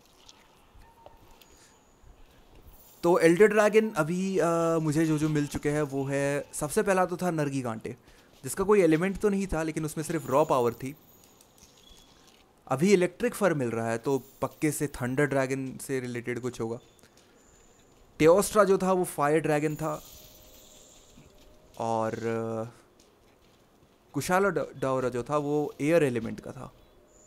तो एल्डर ड्रैगन अभी आ, मुझे जो जो मिल चुके हैं वो है, सबसे पहला तो था नरगी कांटे, जिसका कोई एलिमेंट तो नहीं था लेकिन उसमें सिर्फ रॉ पावर थी। अभी इलेक्ट्रिक फर मिल रहा है तो पक्के से थंडर ड्रैगन से रिलेटेड कुछ होगा। टेओस्ट्रा जो था वो फायर ड्रैगन था, और कुशाला डाउरा जो था वो एयर एलिमेंट का था।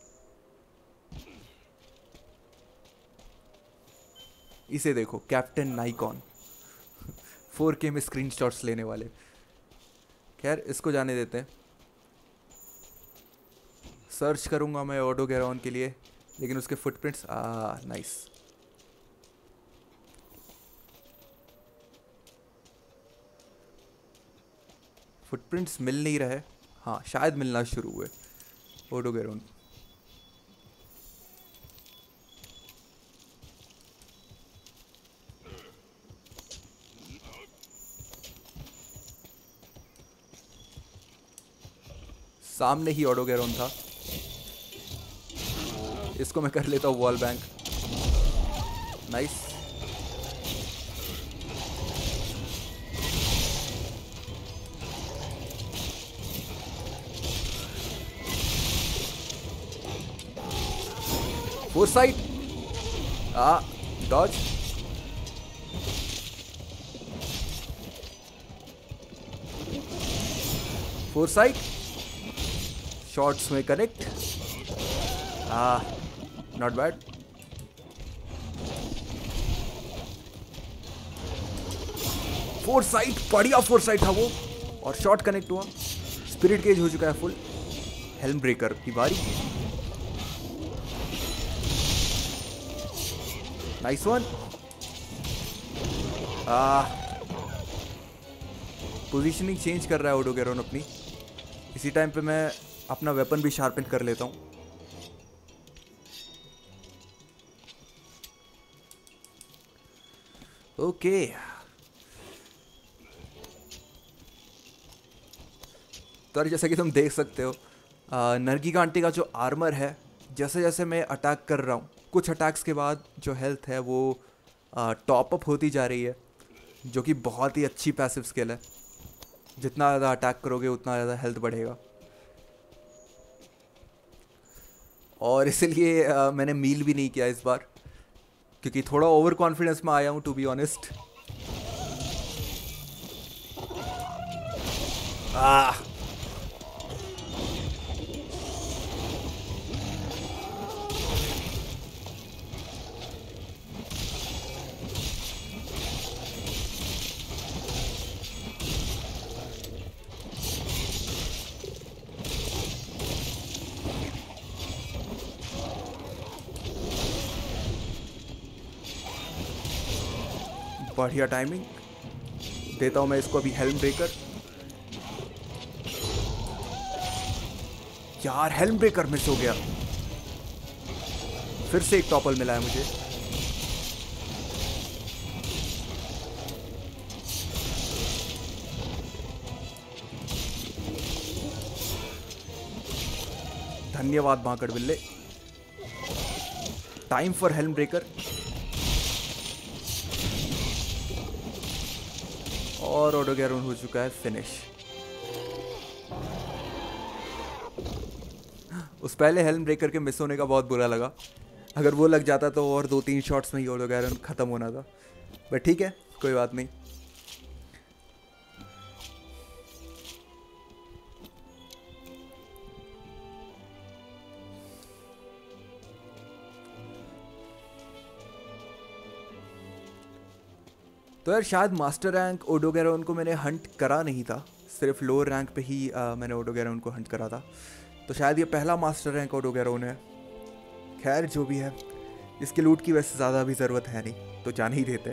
इसे देखो, कैप्टन नाइकॉन फोर के में स्क्रीनशॉट्स लेने वाले। खैर इसको जाने देते हैं। सर्च करूंगा मैं ओडोगेरोन के लिए, लेकिन उसके फुटप्रिंट्स आ नाइस। फुटप्रिंट्स मिल नहीं रहे। हाँ शायद मिलना शुरू हुए ओडोगेरोन। सामने ही ओडोगेरोन था। इसको मैं कर लेता हूँ वॉल बैंक। नाइस। फोरसाइट, आ डॉज। फोरसाइट, शॉट्स में कनेक्ट। आ नॉट बैड। फोरसाइट, बढ़िया फोरसाइट था वो, और शॉट कनेक्ट हुआ। स्पिरिट केज हो चुका है फुल। हेल्म ब्रेकर की बारी। Nice one. आ पोजीशनिंग चेंज कर रहा है ओडोगेरोन अपनी। इसी टाइम पे मैं अपना वेपन भी शार्पन कर लेता हूँ। ओके तो जैसा कि तुम देख सकते हो, नरगी कांटे का जो आर्मर है, जैसे जैसे मैं अटैक कर रहा हूँ, कुछ अटैक्स के बाद जो हेल्थ है वो टॉप अप होती जा रही है, जो कि बहुत ही अच्छी पैसिव स्किल है। जितना ज़्यादा अटैक करोगे उतना ज़्यादा हेल्थ बढ़ेगा। और इसलिए uh, मैंने मील भी नहीं किया इस बार, क्योंकि थोड़ा ओवर कॉन्फिडेंस में आया हूँ टू बी ऑनेस्ट। आ बढ़िया टाइमिंग देता हूं मैं इसको अभी। हेल्म ब्रेकर, यार हेल्म ब्रेकर मिस हो गया। फिर से एक टॉपल मिला है मुझे। धन्यवाद भाकड़ बिल्ले। Time for helm breaker. और ओडोगैरन हो चुका है फिनिश। उस पहले हेल्म ब्रेकर के मिस होने का बहुत बुरा लगा। अगर वो लग जाता तो और दो तीन शॉट्स में ही ओडोगैरन ख़त्म होना था, बट ठीक है, कोई बात नहीं। तो यार शायद मास्टर रैंक ओडोगैरन को मैंने हंट करा नहीं था, सिर्फ लोअर रैंक पे ही आ, मैंने ओडोगैरन को हंट करा था। तो शायद ये पहला मास्टर रैंक ओडोगैरन है। खैर जो भी है, इसके लूट की वैसे ज़्यादा भी ज़रूरत है नहीं, तो जान ही देते।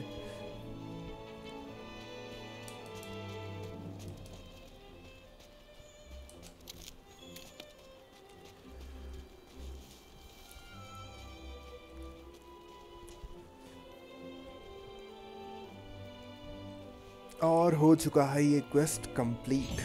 और हो चुका है ये क्वेस्ट कंप्लीट।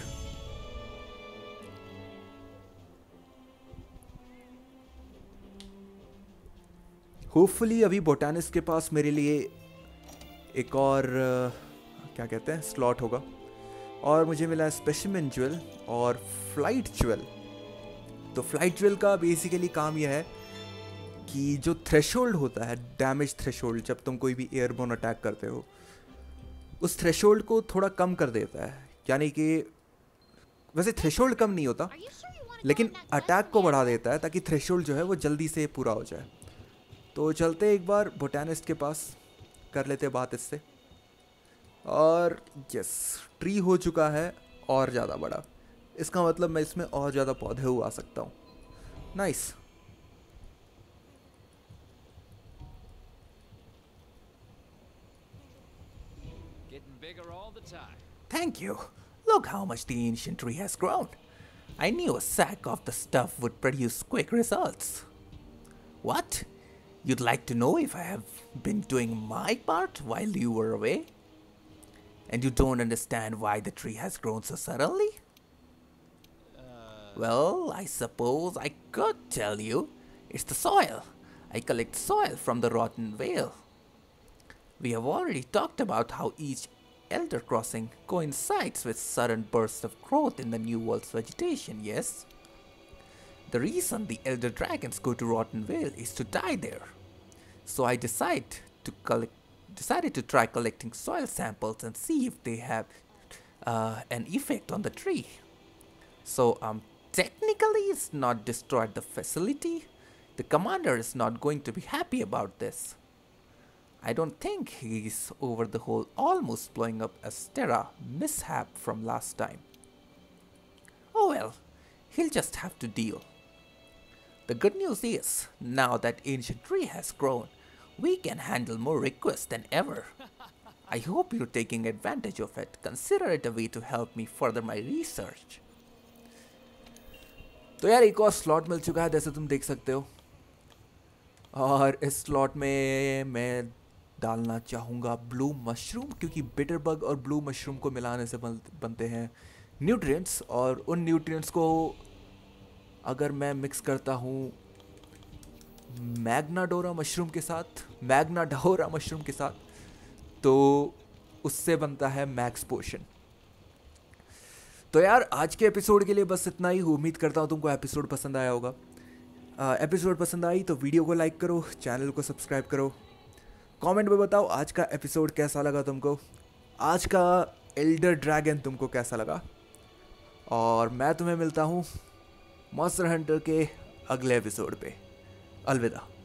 होपफुली अभी बोटानिस्ट के पास मेरे लिए एक और क्या कहते हैं स्लॉट होगा। और मुझे मिला है स्पेसिमेन ज्वेल और फ्लाइट ज्वेल। तो फ्लाइट ज्वेल का बेसिकली काम यह है कि जो थ्रेशोल्ड होता है, डैमेज थ्रेशोल्ड, जब तुम कोई भी एयरबोर्न अटैक करते हो, उस थ्रेशोल्ड को थोड़ा कम कर देता है। यानी कि वैसे थ्रेशोल्ड कम नहीं होता, लेकिन अटैक को बढ़ा देता है ताकि थ्रेशोल्ड जो है वो जल्दी से पूरा हो जाए। तो चलते एक बार बोटानिस्ट के पास, कर लेते बात इससे। और यस, ट्री हो चुका है और ज़्यादा बड़ा। इसका मतलब मैं इसमें और ज़्यादा पौधे उगा सकता हूँ। Nice. Thank you. Look how much the ancient tree has grown. I knew a sack of the stuff would produce quick results. What? You'd like to know if I have been doing my part while you were away? And you don't understand why the tree has grown so suddenly? Well, I suppose I could tell you. It's the soil. I collect soil from the rotten vale. We have already talked about how each elder crossing coincides with sudden bursts of growth in the new world's vegetation, yes? The reason the elder dragons go to Rotten Vale is to die there. So I decide to collect, decided to try collecting soil samples and see if they have uh, an effect on the tree. So um, technically it's not destroyed the facility. The commander is not going to be happy about this. I don't think he's over the whole almost blowing up Astera mishap from last time. Oh well, he'll just have to deal. The good news is, now that ancient tree has grown, we can handle more requests than ever. I hope you're taking advantage of it. Consider it a way to help me further my research. तो यार एक और slot मिल चुका है, जैसे तुम देख सकते हो। और इस स्लॉट में मैं डालना चाहूँगा ब्लू मशरूम, क्योंकि बिटर बग और ब्लू मशरूम को मिलाने से बन, बनते हैं न्यूट्रिएंट्स। और उन न्यूट्रिएंट्स को अगर मैं मिक्स करता हूँ मैग्नाडोरा मशरूम के साथ, मैग्नाडोरा मशरूम के साथ, तो उससे बनता है मैक्स पोशन। तो यार आज के एपिसोड के लिए बस इतना ही। उम्मीद करता हूँ तुमको एपिसोड पसंद आया होगा। एपिसोड पसंद आई तो वीडियो को लाइक करो, चैनल को सब्सक्राइब करो, कमेंट में बताओ आज का एपिसोड कैसा लगा तुमको, आज का एल्डर ड्रैगन तुमको कैसा लगा। और मैं तुम्हें मिलता हूँ मॉन्स्टर हंटर के अगले एपिसोड पे। अलविदा।